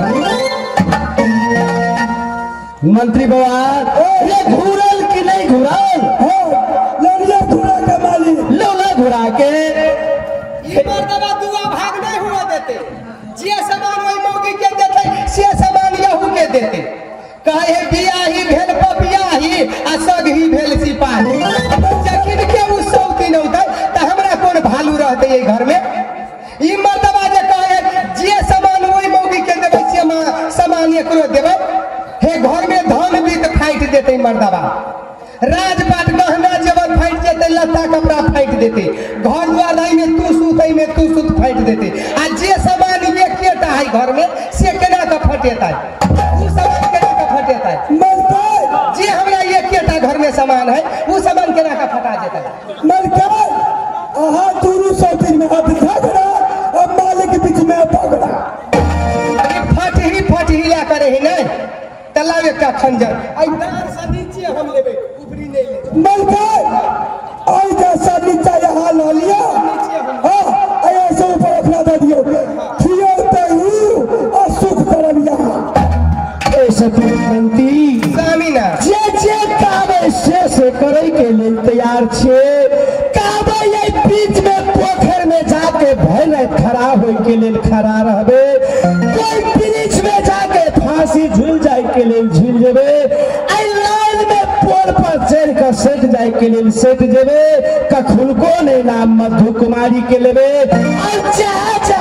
मंत्री बाबा ये घूरल कि नहीं घूरल? लड़िया घुरा के माली लोला घुरा के ई मर्दबा दुआ भाग नहीं हुआ देते। जे सामान वही मौगी के देते से सामान यहू के देते। कहे बियाही भेल पपियाही आ सगही भेल सिपाही। जखन के उ सौती न होते त हमरा कोन भालू रहते ये घर में। ई मर्दबा जे कहे जे सामान वही मौगी के देबे से सामान एकरो देबे। हे घर में धन बीत फाइट देते मर्दबा। राजपाट गहना जेवर फाइट जेते लत्ता कपड़ा फाइट देते। घर द्वार में तू सुतई में तू सुत फाइट देते। आ जे सामान एकेटा है घर में से केना का फटेता है उ सामान केना का फटेता है। मलकान जे हमरा एकेटा घर में सामान है उ सामान केना का फटा जेता है। मलकान अहाँ दुनू सौतीन में हाथ झगड़ा और मालिक बीच में पकड़ा। अरे फट ही फट ही ला करे ही नहीं तलाव का खंजर आई दार से नीचे हम लेबे ऊपरी नहीं ले। मलकान और जैसा नीचा यहाँ ला लिया हाँ ऐसे ऊपर रखना दे दियो फिर तू और सुख करब यहाँ। ए सती रूपमंती सामीना जे जे काबे से से करे के लिए तैयार छे। काबे ये बीच में पोखर में जाके भले खड़ा होय के लिए खड़ा रहबे। कोई ब्रिज में जाके फांसी झूल जाए के लिए झूल जेबे। आई लाइन में पोल पर चढ़ कर सेट जाए के लिए सेट जेबे। कखुन को नहीं नाम मधु कुमारी के लेबे और जा जा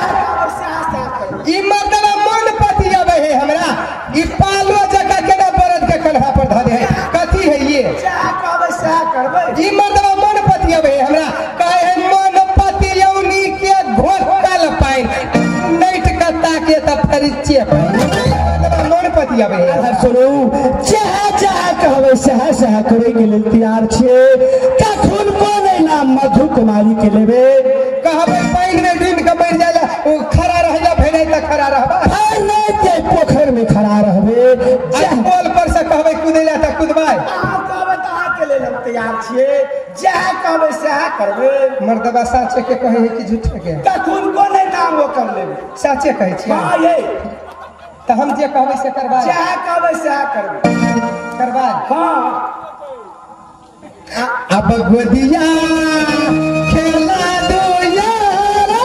ई मर्दबा मन पति आवे है हमरा। ई पालो जका केना बरद के कन्हा पर धरे है कथी है ये ई मर्दबा मन पति आवे है हमरा। कहे है मन पति यौनी के घोकल पाइन नैट कत्ता के त परिचय मर्दबा मन पति आवे है। अरे सुनो चाह चाह कहवे सह सह करे के लिए तैयार छे। कखुन को नहीं नाम मधु कुमारी के लेबे। कहबे पाइन में डूब के मर जाला ओ खड़ा रहला भेले त खड़ा रहबा। हर नहीं के पोखर में खड़ा रहबे। आ पोल पर से कहबे कूदेला त कूदबाई। तैयार छिए जहाँ कहबे सह करबे। मर्दबा साचे के कहे है कि झूठे के? कखुन को नहीं नाम वो कर लेबे। साचे कहे छी हाँ ये त हम जे कहबे से करबा जहाँ कहबे सह करबे। करबा। हाँ अब गोदिया खेला दो यारा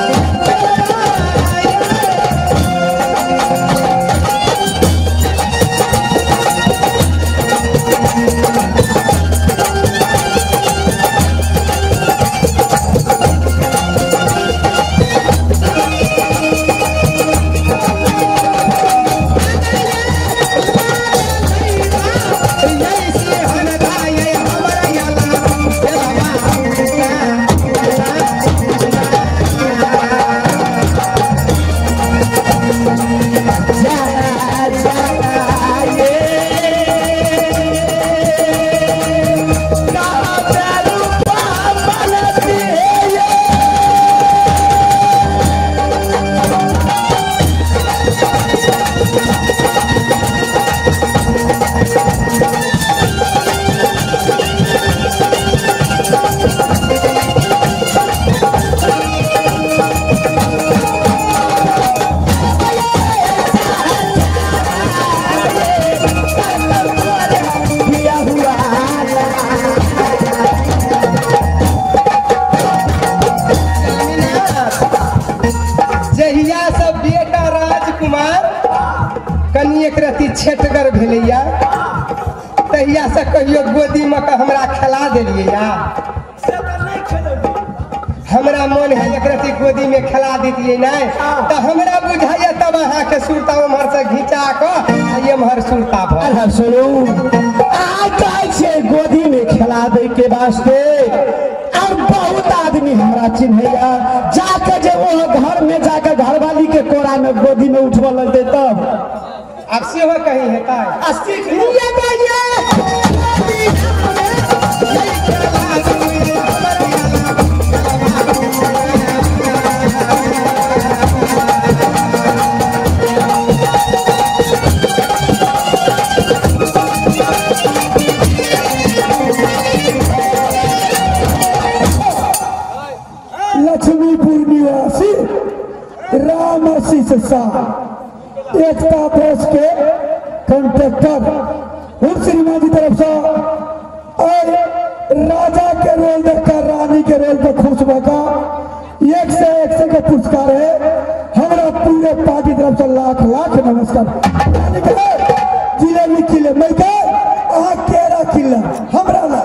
कनी एक रति छेटगर भेलैया तहिया से कहियो गोदी में का हमरा खिला देलिए या हमरा मन है एक रति गोदी में खिला दीजिए नहीं तो हमरा बुझाइए तब अहाँ के सुरता उम्हर से घिचा के एम्हर सुरता भर सुनू आ छे गोदी में खिला दे के वास्ते अब बहुत आदमी हमरा चिन्हैया जाके जे वो घर में जाके घरवाली के कोरा में गोदी में उठवा लगते तब अब से हो कहीं है का अस्सी ये बाइए लक्ष्मीपुर निवासी राम आशीष शाह एकता बस के कंट्रैक्टर उन श्रीमान की तरफ से और राजा के रोल देखकर रानी के रोल पर खुश बका एक से एक से के पुरस्कार है हमारा पूरे पार्टी तरफ से लाख लाख नमस्कार जिले में किले मैं कहा केरा किला हमारा ला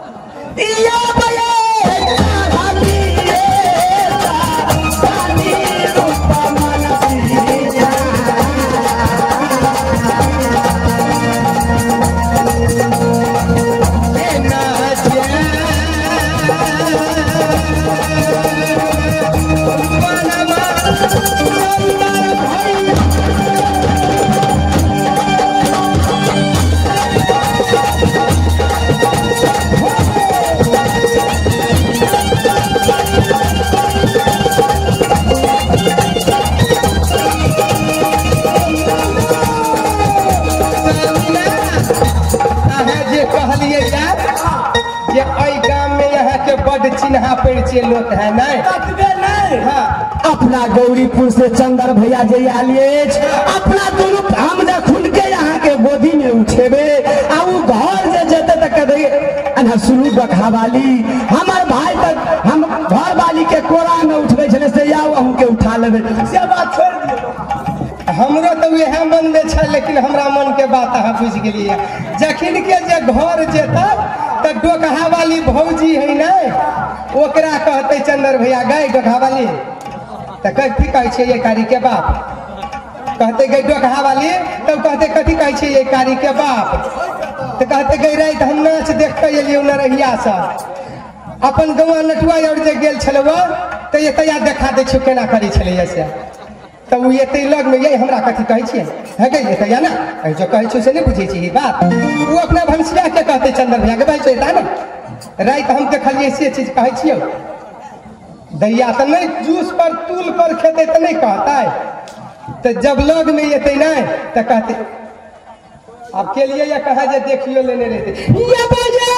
चिन्हा परिचय लोग है नहीं हाँ। अपना गौरीपुर से चंदर भैया जे आलिए अपना दोनों हम ने खुल के यहाँ के गोदी में उठेबे आ उ घर जे जते तक कदे अना सुनु बखावाली हमार भाई तक हम घर वाली के कोरा में उठबे छले से आओ हम के उठा लेबे से बात छोड़ दियो हमरो तो यह मन में छै लेकिन हमरा मन के बात अहाँ बुझ गेलिए जखिन के जे घर जेता तो डोकहा वाली भौजी है नहीं ओकरा कहते चंदर भैया गए डोकहा वाली तो कथी कहे छे ये कारी के बाप कहते गए डोकहा वाली तब कहते कथी कहे छे ये कारी के बाप तो कहते गए रात हम नाच देखते एलियो नरहिया से अपन गौआ नटुआ और जे गेल छलवा तो ये तैयार देखा दे छु केना करी छले से तो वो ये लग में ये हमरा कथी कहे छिए है गई ये या ना जो कहे छु से नहीं बुझे छी बात वो अपना भंसिया के कहते चंदर भैया के भाई तो एता ना रात हम देखलिए से चीज कहे छियो दैया तो नहीं जूस पर तूल पर खेते तो नहीं कहता है तो जब लग में ये नहीं तो कहते अब के लिए ये कहा जे देखियो लेने रहते ये बाजे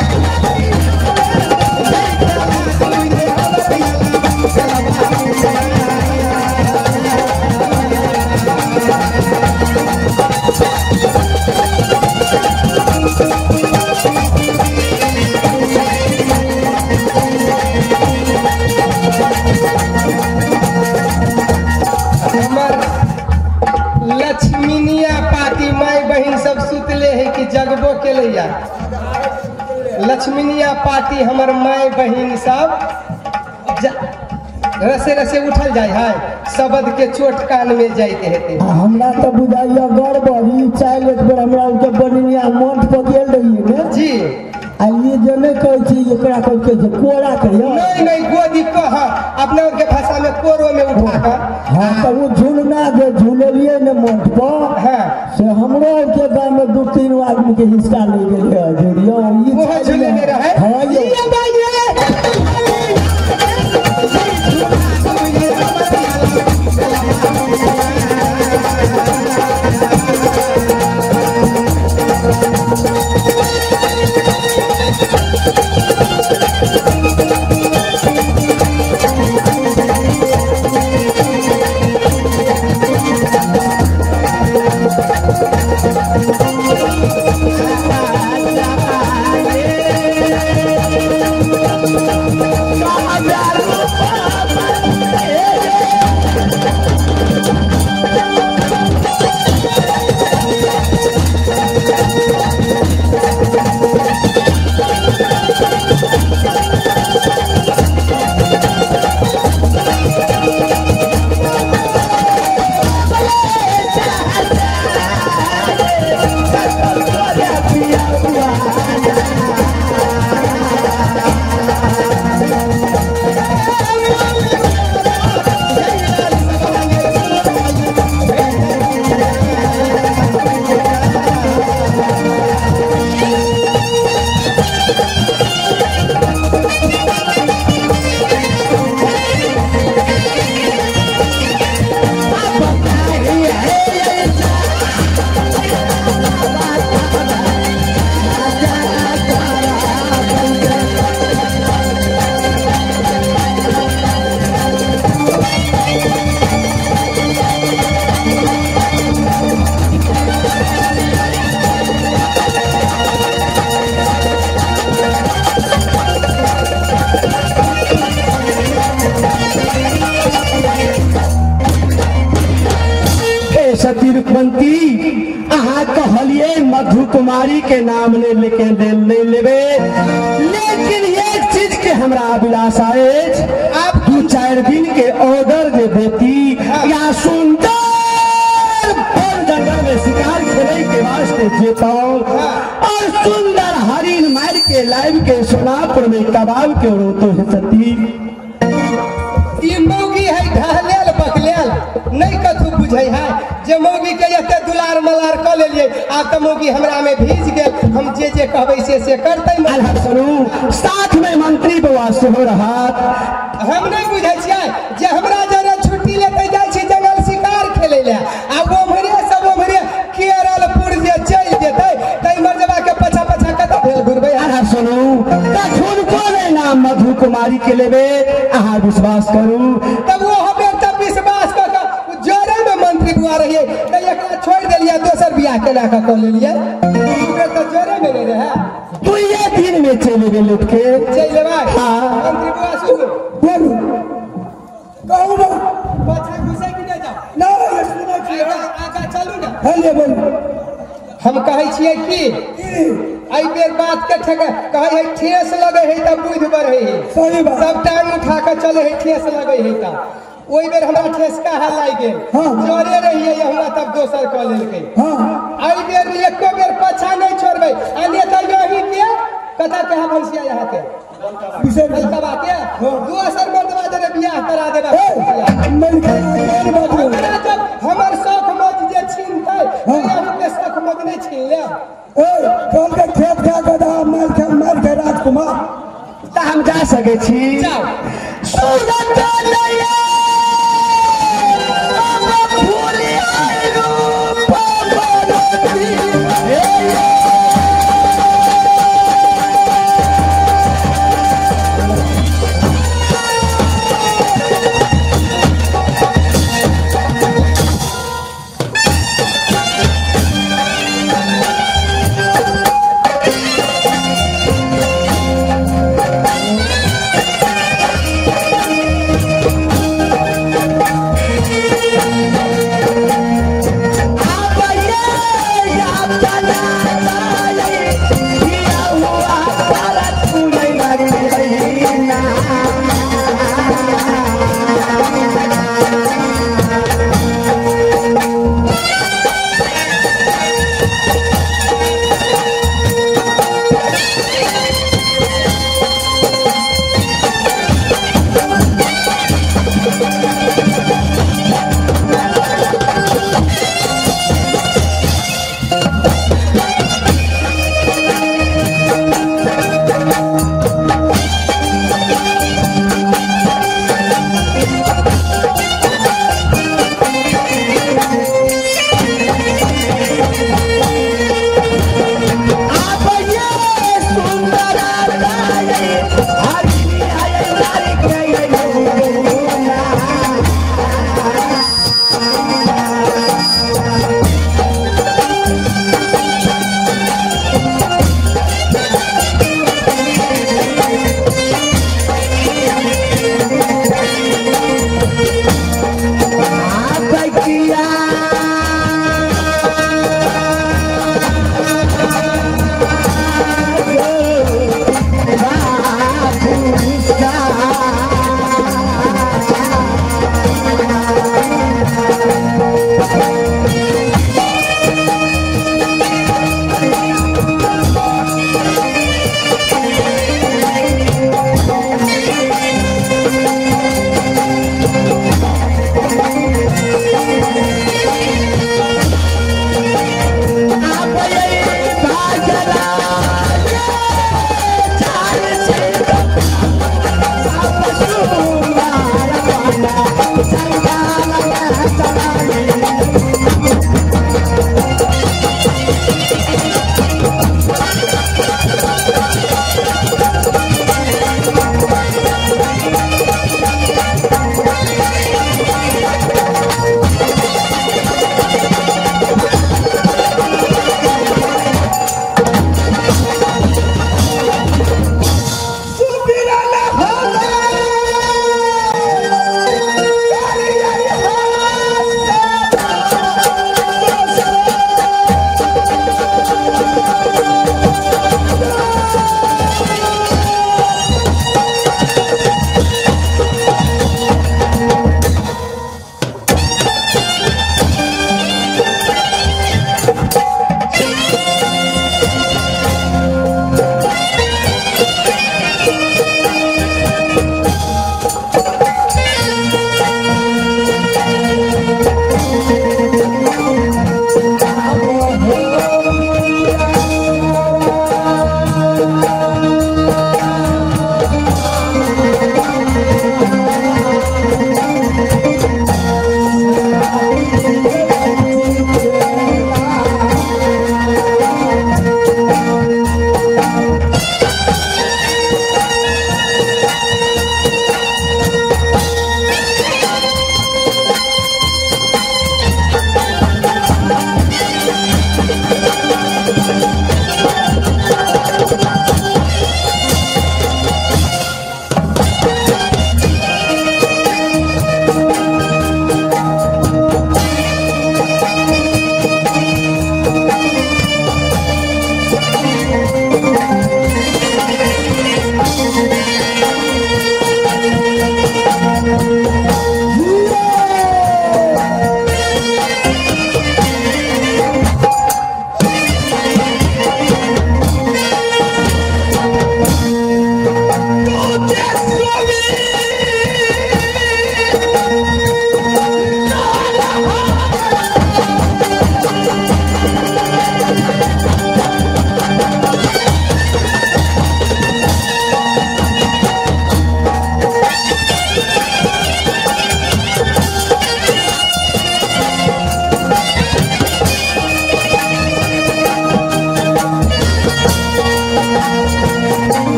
लक्ष्मीनिया पार्टी माई बहन सब सुतले है कि जगबो के लिया लक्ष्मीनिया पार्टी हमर माई बहन सब रसे रसे उठल जाए है शब्द के चोट कान में जाते हेते हमरा तो बुझाइया गड़बड़ी चाइल एक बेर हमरा उनके बनिया मंच पर गेल रही ने जी आ ये जे नहीं कहै छी एकरा कहै छै जे कोरा करियो नहीं नहीं गोदी कह अपने के भाषा में कोरो में उठा कर हां तो वो झूलना जे झूललिए ने मंच पर हां से हमरो के गांव में दो तीन आदमी के हिस्सा ले गेल है जोड़ियो ई वो झूले में रहे हां ये बाइए Yeah. कुमारी के नाम ले लेके ले लेबे, लेकिन एक चीज के हमरा अभिलाषा है, आप दू चार दिन के ऑर्डर दे देती या सुंदर वन जंगल में शिकार खेले के वास्ते जेता और सुंदर हरिण मार के लाइव के सोनापुर में कबाब के रोतो है सती। ई मौगी है ढहलेल बकलेल नहीं कथू बुझे है जे मौगी के एते दुलार मलार क लेलिए, आब त मौगी हमरा में भीज गेल, हम जे जे कहबै से से करतै। अलग सुनू, साथ में मंत्री बउआ सेहो रहत। हम नहीं बुझे छियै जे हमरा जरे छुट्टी लेते जाय छी जंगल शिकार खेले ले, आ वो भरे सब भरे केरलपुर जे चल जेतै तै मरजबा के पछा पछा कत भेल घुरबै। अलग सुनू, तखुन कोने नाम मधु कुमारी के लेबे अहाँ विश्वास करू, तब वो हमे तब विश्वास क के जोरे में मंत्री बुआ रहिए त एकरा छोड़ देलिए, दोसर बियाह केला के क लेलिए। फिर त जोरे में नहीं रहे, तू ये दिन में चले गए लुट के चल लेबा। हाँ। मंत्री बुआ सुन बोलू कहू ना पछा घुसे कि नहीं जाओ ना ये सुना छी आगा चलू ना। हेले बोलू हम कहै छियै कि आई बेर बात के ठेका कहै है ठेस लगे है तब बुझ बढ़े है, सही बात। सब टांग उठा के चले है ठेस लगे है तब ओई बेर हमरा ठेस कहा लाग गेल। हाँ। जोरे रहिए हमरा तब दोसर क लेलकै। हाँ आई बेर एको बेर पछा नहीं छोड़बै, आने त यही के कथा के हम भैंसिया यहाँ के विषय में कबा के दोसर मर्दवा जरे बियाह करा देबा। ए मन के केर बाबू हमरा जब हमर शौक मौज जे छीनतै यही के शौक मौज नहीं छीन ले। ए कल के खेत का गधा मार के मार के राजकुमार त हम जा सके छी। जाओ सूरत लया अब भूली आई रूप बनती ए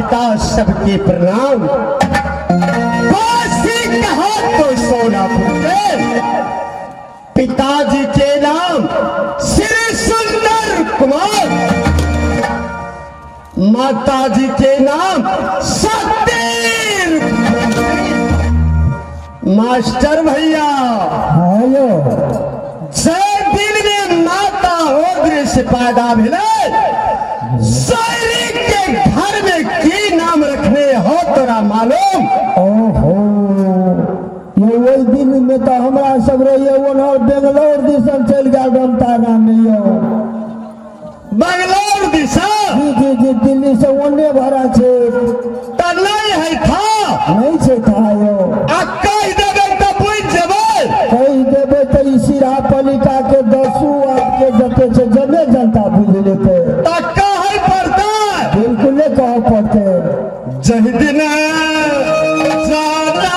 पिता सबके प्रणाम। काशी कहा तो सोनापुर के पिताजी के नाम श्री सुंदर कुमार, माताजी के नाम सतीर। मास्टर भैया हेलो जय दिन में माता ओद्र से पैदा मिले सैनिक के घर में की नाम रखने हो तोरा मालूम? ओहो ये वही दिन में तो हमरा सब रहिए वो बेंगलोर दिसन चल गया बनता नाम नहीं हो। बंगलोर दिशा जी जी जी दिल्ली से ओने भरा छे तो नहीं है था नहीं छे था यो अक्का देवे तो पूछ जबे कही देवे तो इसी पालिका के दसू आपके जते छे जमे जनता बुझ लेते अक्का है पड़ता बिल्कुल नहीं कह पड़ते। जही दिन जाना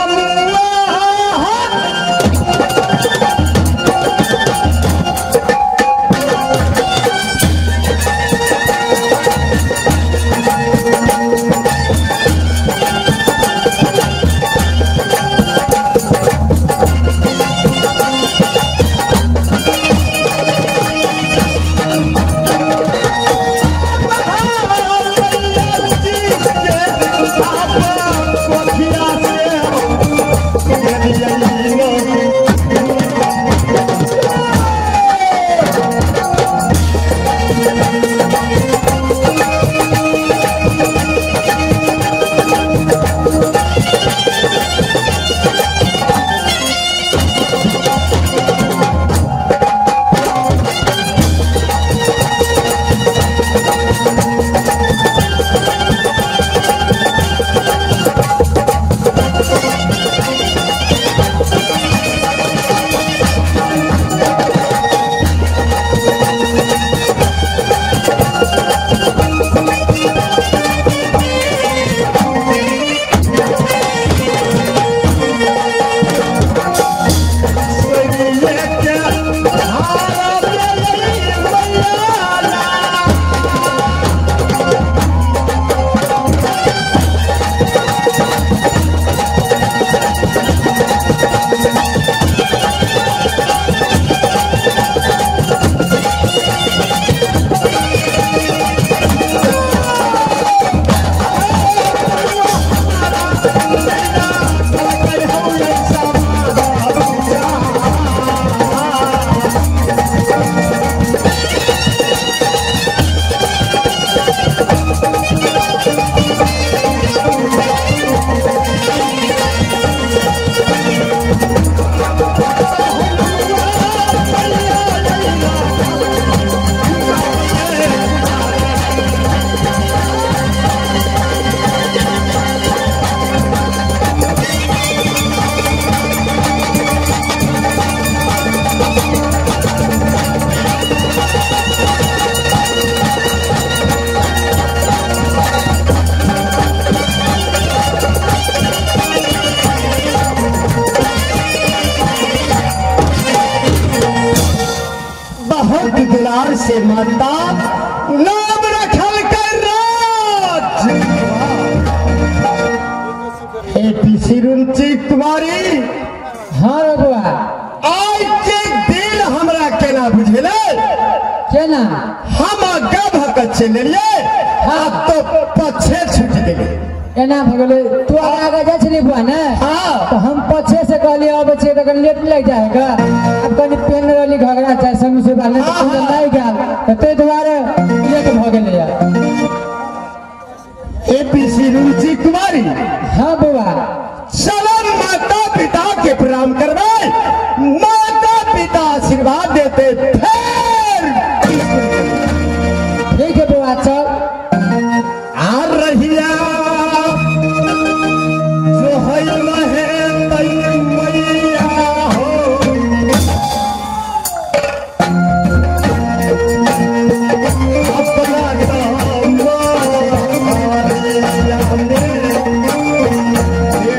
दुलार से माता नाम रखल कर राज एपी रुचि कुमारी। हाँ रघुआ आज के दिन हमरा केना बुझेले केना हम आगे भगत चले लिए हाँ तो पछे छूट गेले एना भगले तू आगे जा छली बुआ ना हाँ तो हम पछे से कहली अब छे तो लेट लग जाएगा। अब कनी पेन वाली घगरा चाहे समझ से बाले तो तुम नहीं गया तो ते द्वारा लेट भ गेले यार। एपीसी रुचि कुमारी हाँ बुआ चलो माता पिता के प्रणाम करवाए, माता पिता आशीर्वाद देते फिर ठीक है बुआ चल। आ रहिया जो है महे तई मैया हो अपना नाम मारिया ने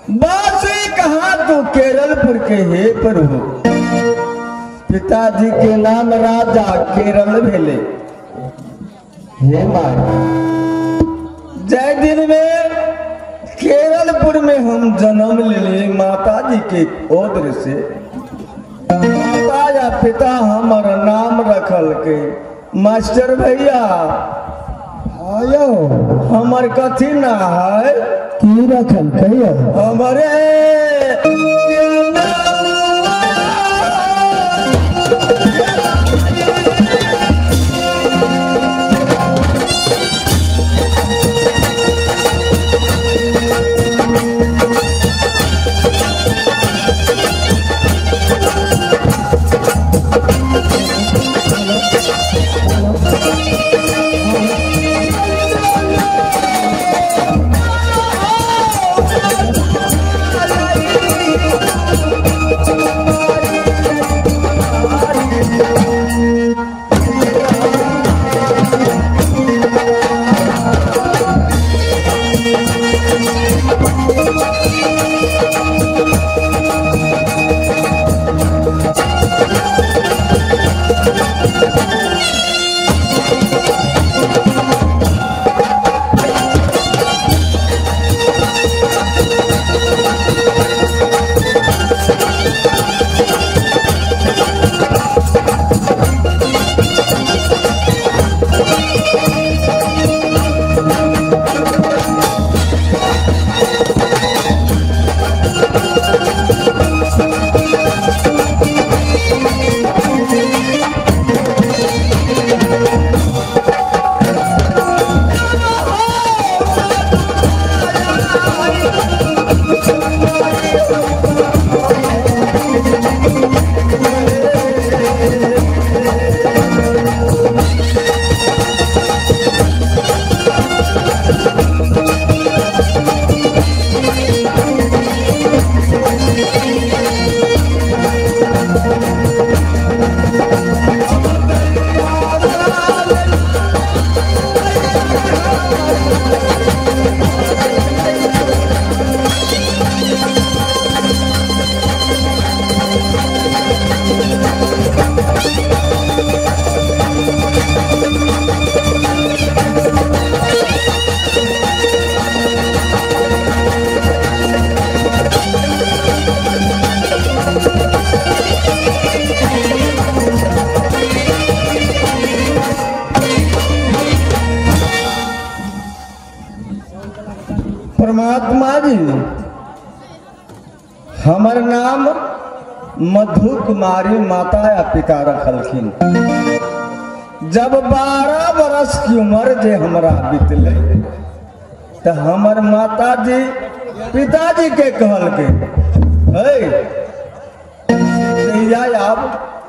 बासी कहा तू केरलपुर के हे प्रभु पिताजी के नाम राजा केरल भेले हे माई जय दिन में केरलपुर में हम जन्म ले माता जी के ओद्र से माता या पिता हमार नाम रखल के मास्टर भैया आयो हमार कथी ना है की रखल कहियो हमारे परमात्मा जी हमार नाम मधु कुमारी माता या पिता रखलखिन जब बारह बरस की उम्र जे हमरा बीतले तो हमार माता जी पिताजी के कहल के अब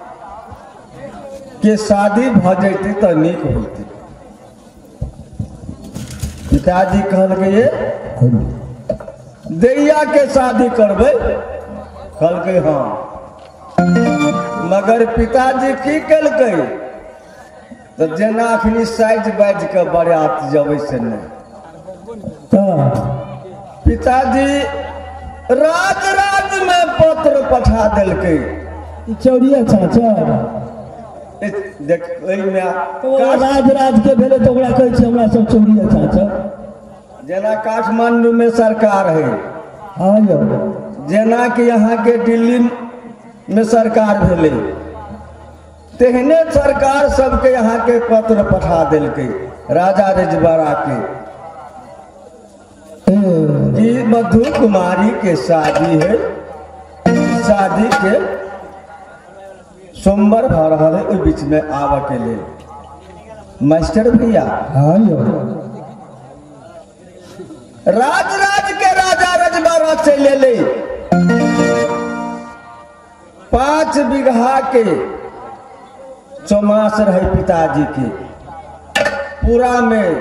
के शादी भ जती तो नीक होती पिताजी कहल के ये दैया के शादी करबे कहल के हाँ मगर पिताजी की कलकै तो जेना अखनी साइज बाज के बरात जबै से नहीं पिताजी राज राज में पत्र पठा दिलकै चौरिया चाचा देख राज राज के भेले तो ओकरा कहै छै हमरा सब चौरिया चाचा जेना काठमांडू में सरकार है हाँ यौ जेना कि यहाँ के दिल्ली में सरकार भेले तेहने सरकार सबके यहाँ के पत्र पठा दिलकै राजा रजवाड़ा के कि मधु कुमारी के शादी है शादी के सोमवार भ रहा है उस बीच में आवे के लिए मास्टर भैया हाँ यौ राज राज के राजा रजवाड़ा से ले ले पांच बीघा के चौमास रहे पिताजी के पूरा में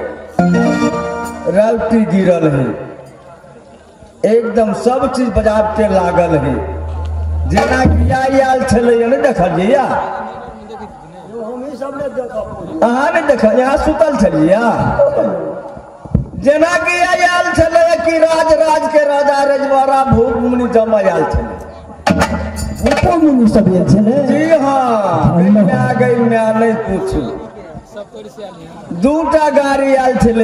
रौटी गिरल है एकदम सब चीज बजाबते लागल है जेना कि आयल छलै नहीं देखलिए अहाँ नहीं देख यहाँ सुतल छलिए जेना कि आयल छलै कि राज राज के राजा रजवाड़ा भूप मुनि जमा आयल छले मुनि सब आयल छले जी हाँ मैं आ गई मैं नहीं पूछू दूटा गाड़ी आयल छले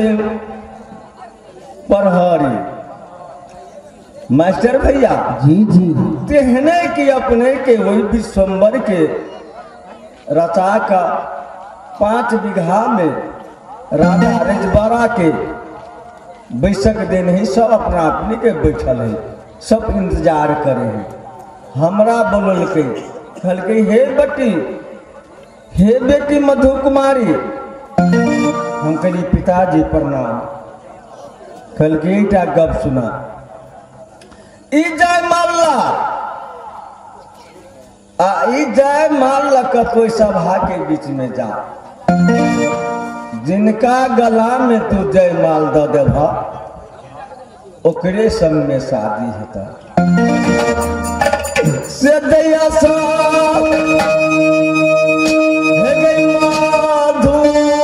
प्रहरी मास्टर भैया जी जी तेहने की अपने के वही विश्वम्बर के रचा का पांच बीघा में राजा रजवाड़ा के बैसक दिन ही सब अपना अपने के बैठल है सब इंतजार करे हैं हमरा बोलल के कहल के हे बेटी हे बेटी मधु कुमारी हम कहली पिताजी प्रणाम कहल के एकटा गप सुना ई जय माल्ला आ ई जय माल्ला कतोई सभा के बीच में जा जिनका गला में तू जय माल द देभा ओकरे संग में शादी हेता से दैया सा हे गई माधु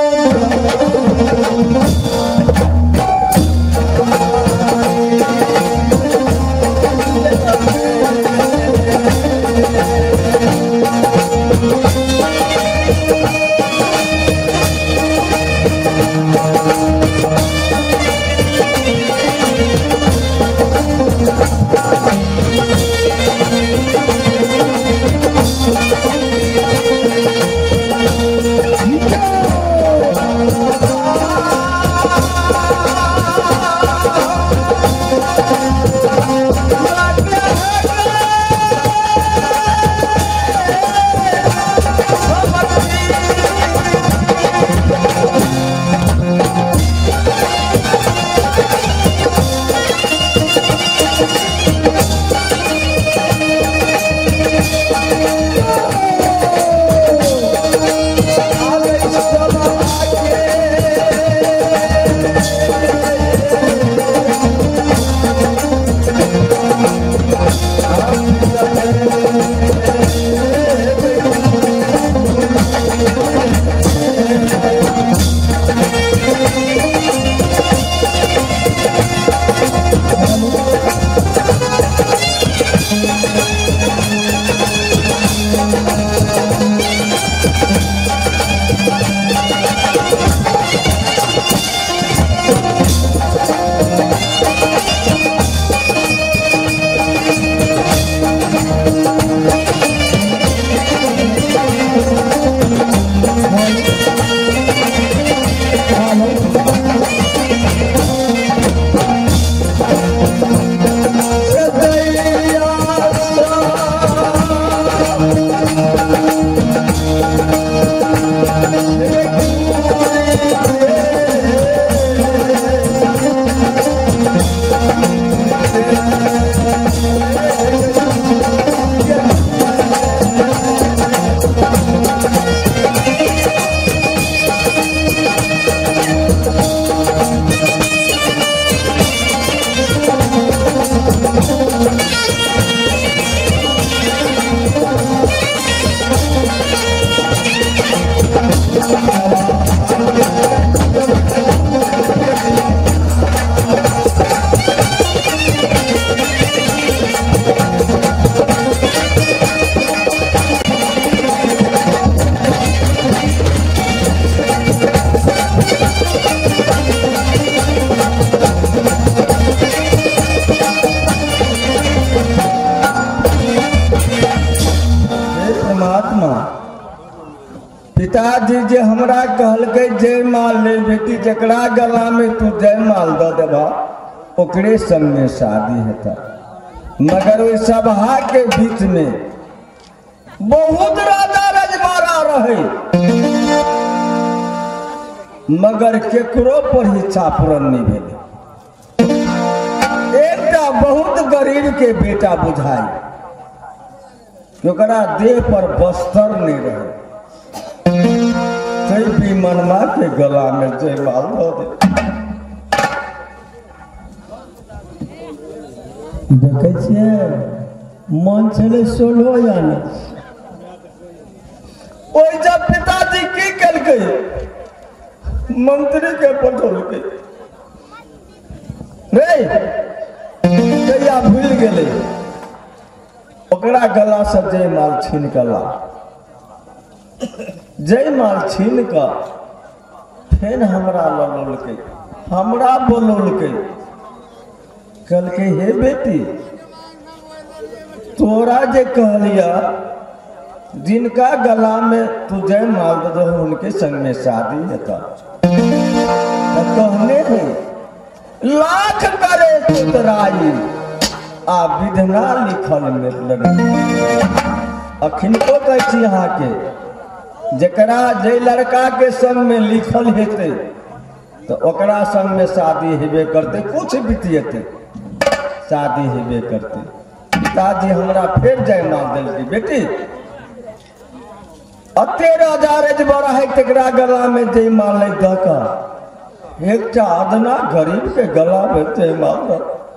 पिताजी जे हमरा कहल के जय माल ले बेटी जकरा गला में तू जय माल द देबा ओकरे संग में शादी हेता मगर ओई सभा के बीच में बहुत राजा रजवाड़ा रहे मगर केकरो पर ही चापरन नहीं भेले एकटा बहुत गरीब के बेटा बुझाई ओकरा देह पर बस्तर नहीं रहे भी मनमा के गला में जय माल दे देखे छिए मन चले सोलो यानी ओई जब पिताजी की कल गए मंत्री के पठल के रे कहिया भूल गेले ओकरा गला से जय माल छीन कला जय माल छीन का फिर हमरा ललोलकै हमरा बोलोलकै कहलकै हे बेटी तोरा जे कहलिया जिनका गला में तू जय माल दे उनके संग में शादी होता तो कहने हैं लाख करे तुतराई आ विधना लिखल में लड़ी अखिन को कहती यहाँ के जकरा जे लड़का के संग में लिखल हेते तो ओकरा संग में शादी हेबे करते कुछ बीतियते शादी हेबे करते पिताजी हमरा फिर जय माल दिलकी बेटी तेरह हजार बड़ा है तकरा गला में जय माल दका एक अदना गरीब के गला में जय माल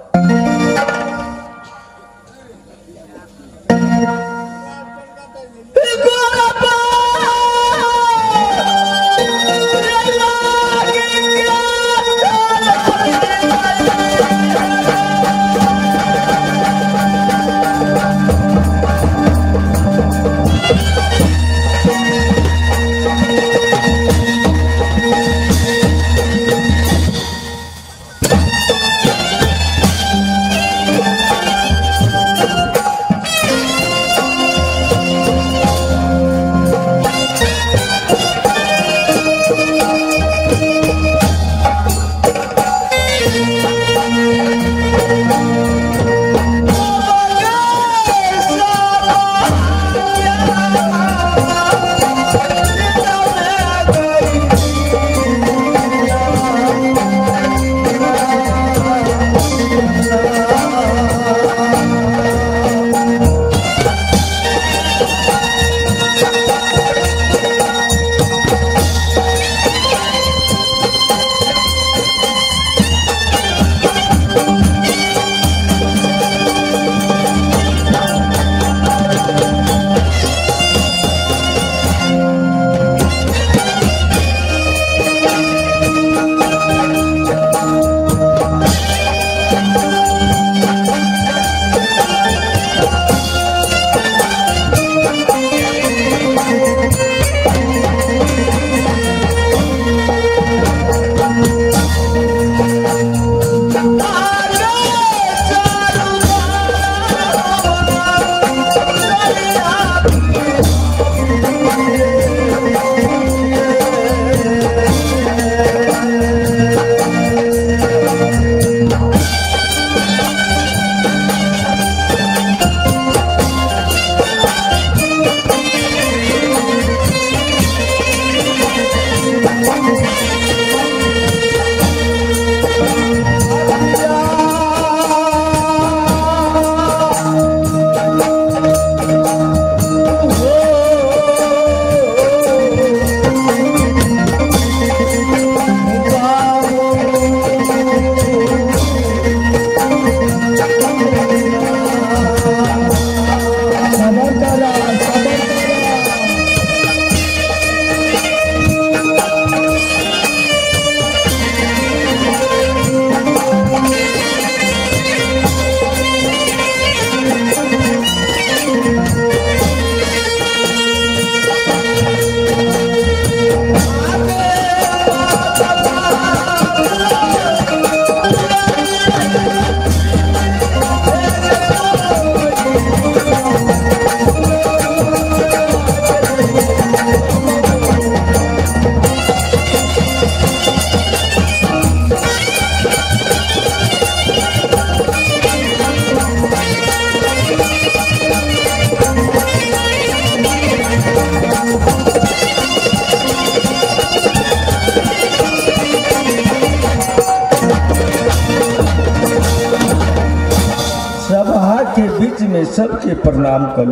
में सबके प्रणाम कर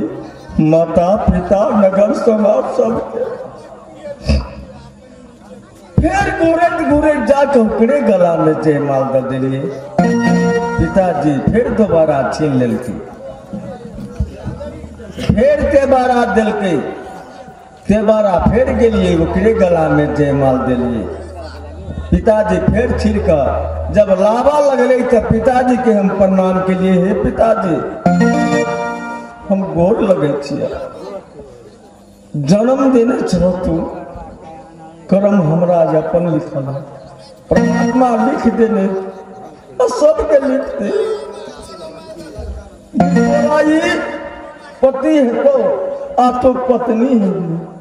लिए माता पिता नगर समाज सबके फिर गुरत गुरत जाकर ओकरे गला में जयमाल दे दिलिए। पिताजी फिर दोबारा छीन लेलके फिर तेबारा दिलके तेबारा फिर गेलिए ओकरे गला में जयमाल दिलिए। पिताजी फिर छिड़ कर जब लावा लगले तब पिताजी के हम प्रणाम के लिए हे पिताजी हम गोर लगे छियै, जन्म देने छो तू, कर्म हमरा अपन लिखल है, परमात्मा लिख देने सबके लिख दे। पति है तो आ तो पत्नी है,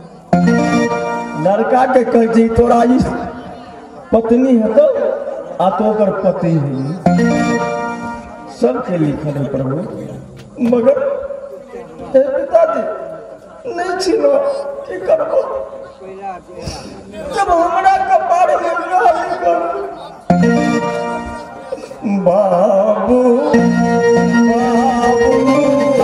लड़का के कह दी तोरा पत्नी है तो आ तो ओकर पति है, सबके लिखल है प्रभु। मगर हे पिताजी नहीं छीनो की करबो, जब हमरा कपार में गाली कर बाबू बाबू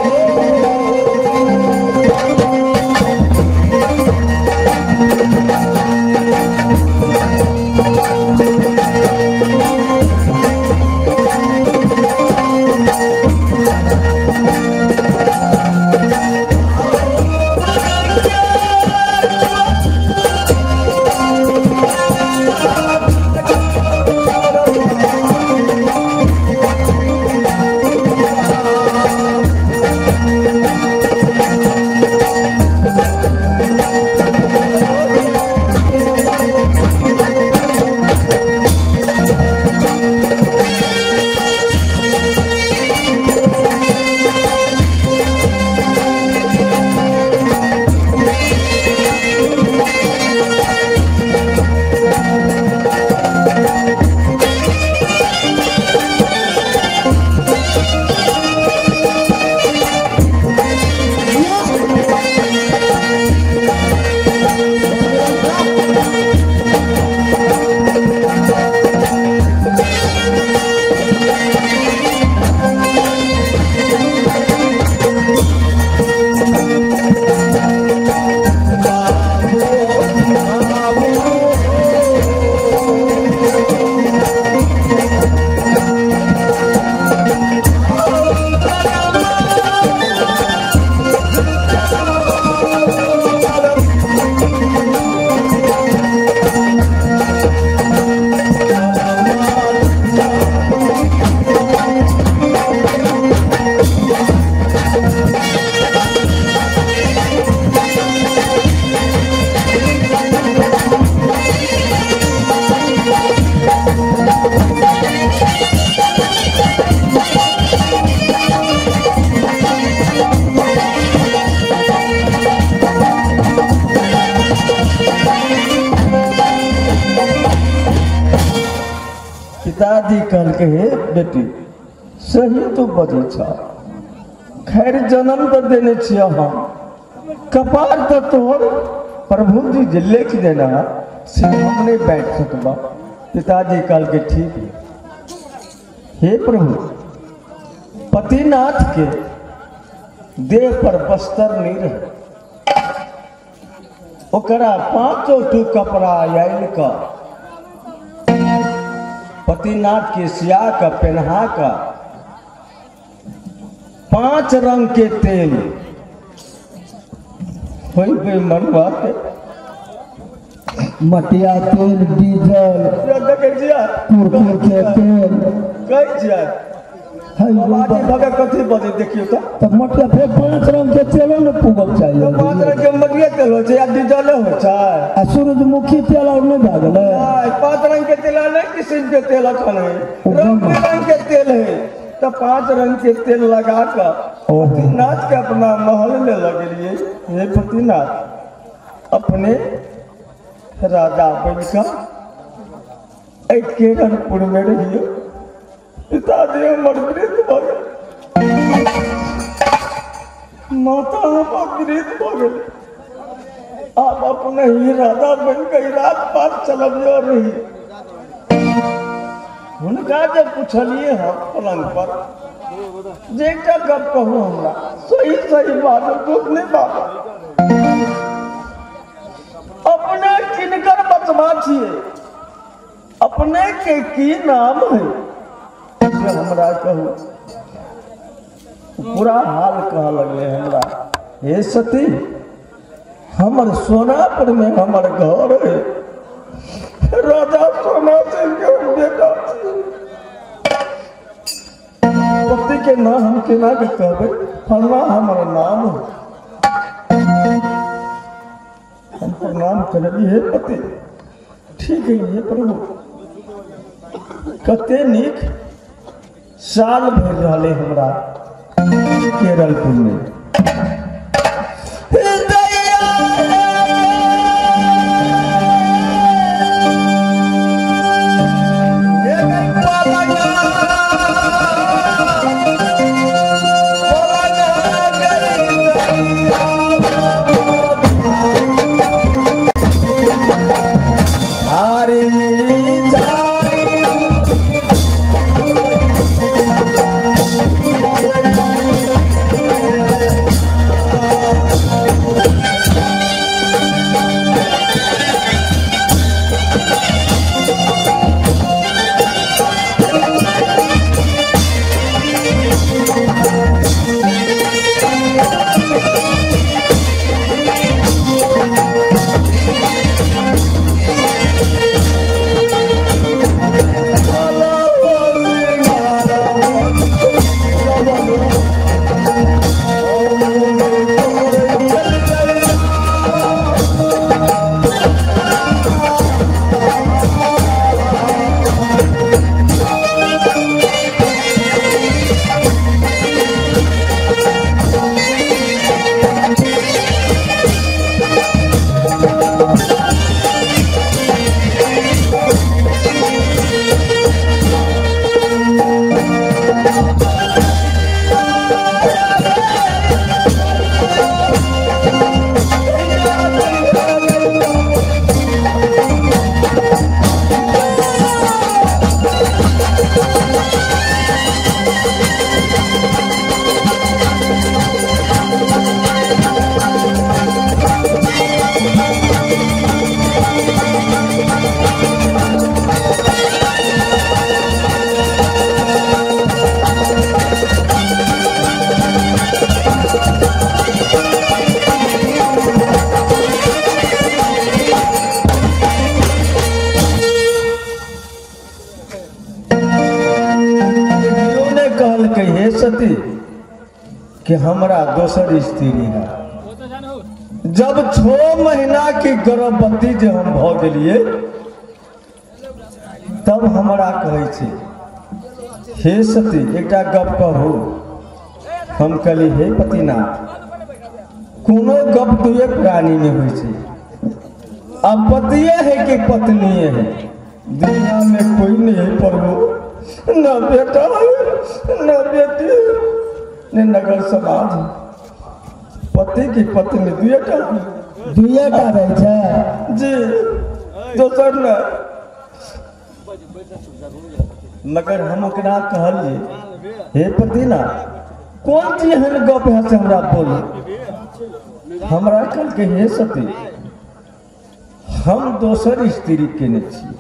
पिताजी कहल के हे बेटी सही तो बजे छ, खैर जन्म तो देने छिया हम, कपार तो तोड़ प्रभु जी जे लिख देना से हम नहीं बैठ सकबा। पिताजी कहल के ठीक है हे प्रभु, पतिनाथ के देह पर बस्तर नहीं रहे, ओकरा पांचों टू कपड़ा आयल का पतिनाथ के सिया का पहना का पांच रंग के तेल कोई भी मनवा के मटिया तेल, डीजल, कुरकुर के तेल, कई जिया भगे कथी बजे देखियो तो तो मटिया फिर पांच रंग के तेल न पुगल चाहिए, तो पांच रंग के मटिया तेल हो छै या डीजल हो छै आ सूरजमुखी तेल और नहीं भागल है, पांच रंग के तेल नहीं किस्म के तेल अखन है, रंग रंग के तेल है, तो पांच रंग के तेल लगा कर पतिनाथ के अपना महल में लगलिए। हे पतिनाथ अपने राजा बनकर एक केरनपुर में रहिए, पिताजी हमर मृत भ गेल, माता हमर मृत भ गेल, आप अपने ही राजा बन के राजपाट चलबियो रही। हुनका जब पूछलिए हम पलंग पर जे एकटा गप कहू हमरा सही सही बात दुख नहीं बात, अपने किनकर बचवा छिए, अपने के की नाम है से हमरा कहू। पूरा हाल कह लगले हमरा, हे सती हमर सोनापुर में हमर घर है, राजा सोना सिंह के बेटा पति के नाम हम केना के कहबै फलना हमारा नाम हम प्रणाम करली है पति ठीक है ये प्रभु कते नीक साल भेज रहा हमरा केरलपुर में कि हमरा दोसर स्त्री है जब छो महीना की गर्भवती जे हम भ गेलिए तब हमरा कहै छै हे सती एकटा गप कहू हम कहली हे पतिनाथ कोनो गप दुए प्राणी में होइ छै अब पतिए है कि पत्नीए है दुनिया में कोई नहीं प्रभु न बेटा न बेटी ने नगर समाज पति की पत्नी दुएटा दुएटा रहे छै जी दोसर न मगर हम ओकरा कहलिए हे पतिना कौन चीज एहन गप है से हमरा बोल हमरा कल के हे सती हम दोसर स्त्री केने छी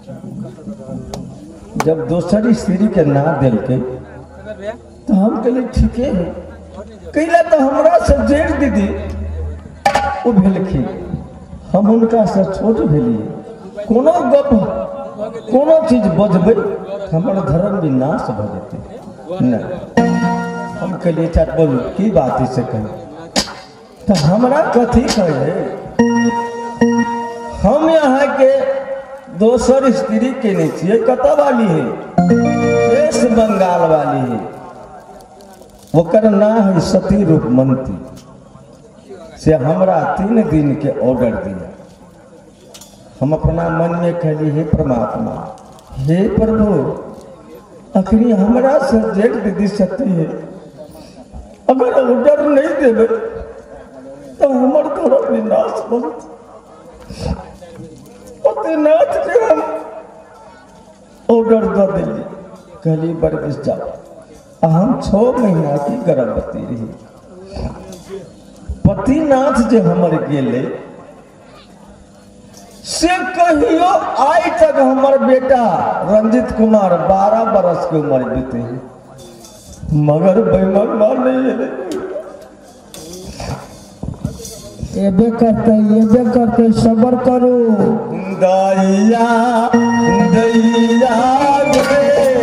जब दोसर स्त्री के ना दिलके तो हम कहले ठीके है कैला तो हमरा से जेठ दीदी वो भेलखिन हम उनका से छोट भेलिए कोनो गप कोनो चीज बजबै हमर धर्म विनाश भ जेतै न हम कहलिए चाट बोलू की बात से कही तो हमरा कथी कहे हम यहाँ के दोसर स्त्री केने छिए कतऽ वाली है वेस्ट बंगाल वाली है ओकर ना है सती रूपमंती से हमरा तीन दिन के ऑर्डर दिया हम अपना मन में कहली हे परमात्मा हे प्रभु अखनी हमरा से जेठ दीदी सकती है अगर ऑर्डर नहीं देवे तो हमर धर्म विनाश बनत पतिनाथ के हम ऑर्डर दे दिली कहली बरबिस जाओ हम छो महीना की गर्भवती रही पतिनाथ जे हमर गेले से कहियो आज तक हमर बेटा रंजित कुमार बारह बरस के उम्र बीते मगर बेईमान नहीं है एबे करते एबे करते सबर करो दैया दैया गे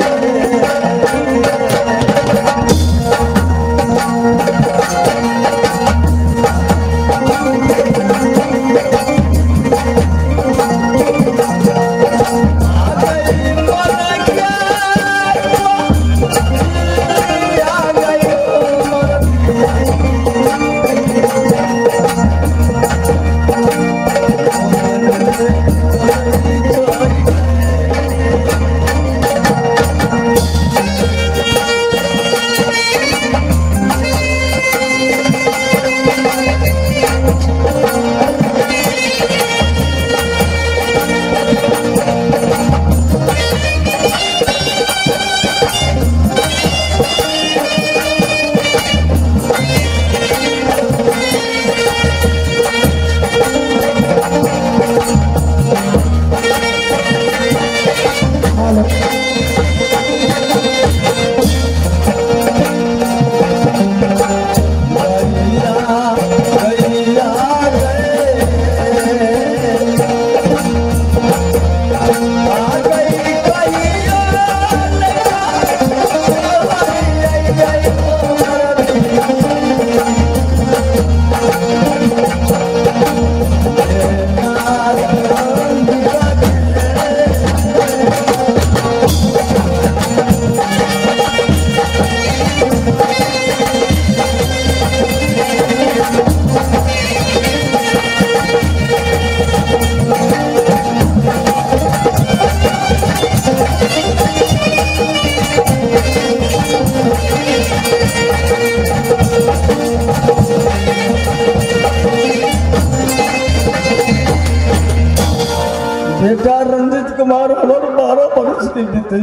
बेटा रंजित कुमार हमारे बारह बरस के बीते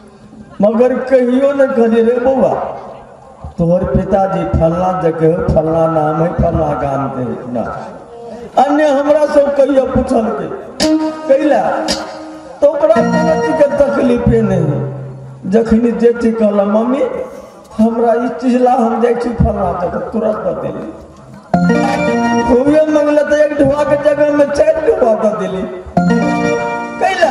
मगर कहियो न कहे रे बउआ तोहर पिताजी फलना जगह फलना नाम है फलना गाम के ना अन्य हमरा सब कहियो पूछल के कैला तो ओकरा कोनो के तकलीफ नहीं जखनी जेठी कहला मम्मी हमरा ई चीज ला हम जाय छी फलना जगह तुरंत बतेली खूबे मंगला तो एक ढुआ के जगह में चार ढुआ कर दिली कैला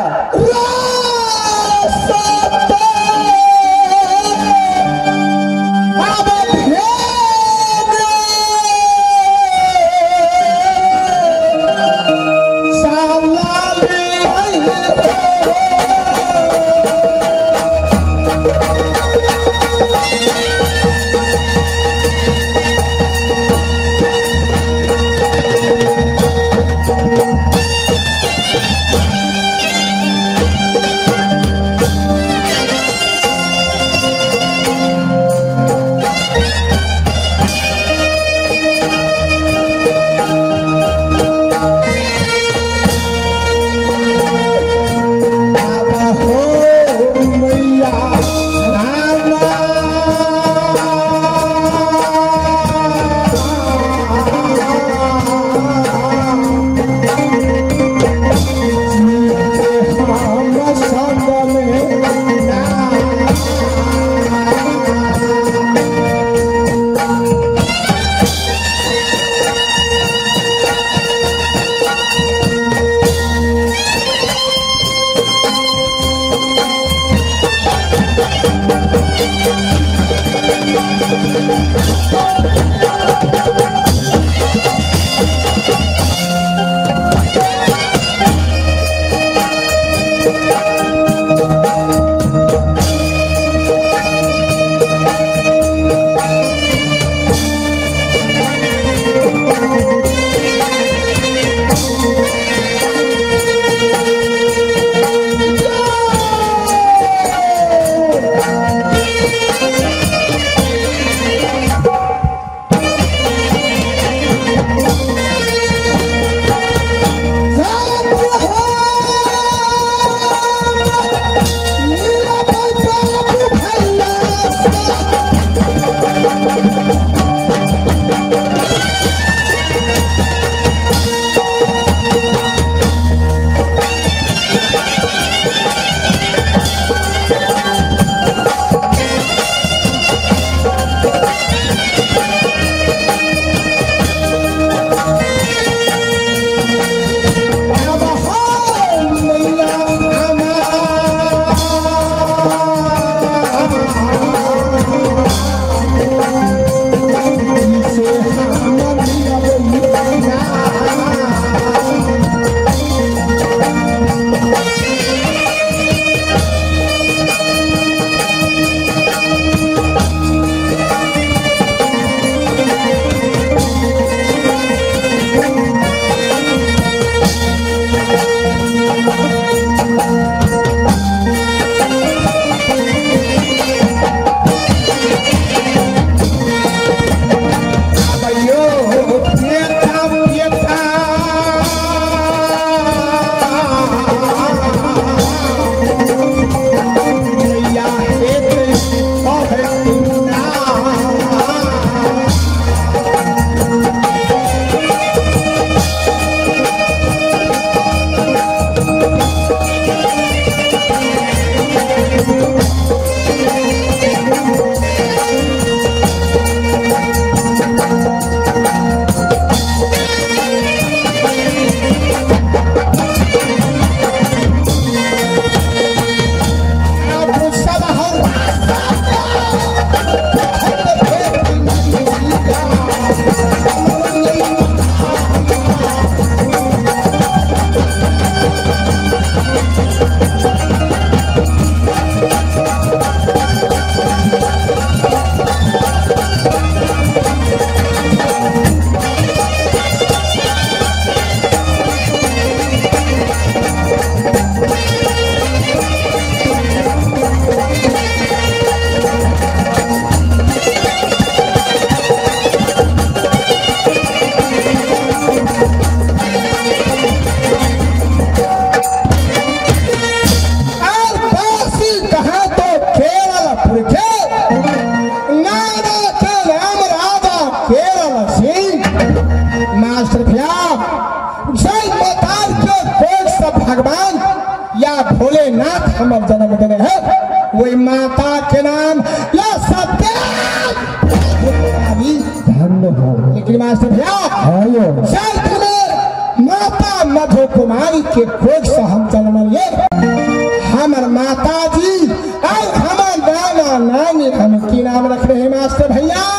के नाथ हमार जन्म देने हैं वही माता के नाम या सत्य धन्य हो। लेकिन मास्टर भैया आयो चल तुम्हें माता मधु कुमारी के कोख से हम जन्म लिए हमार माता जी और हमार नाना नानी हम की नाम रख रहे हैं मास्टर भैया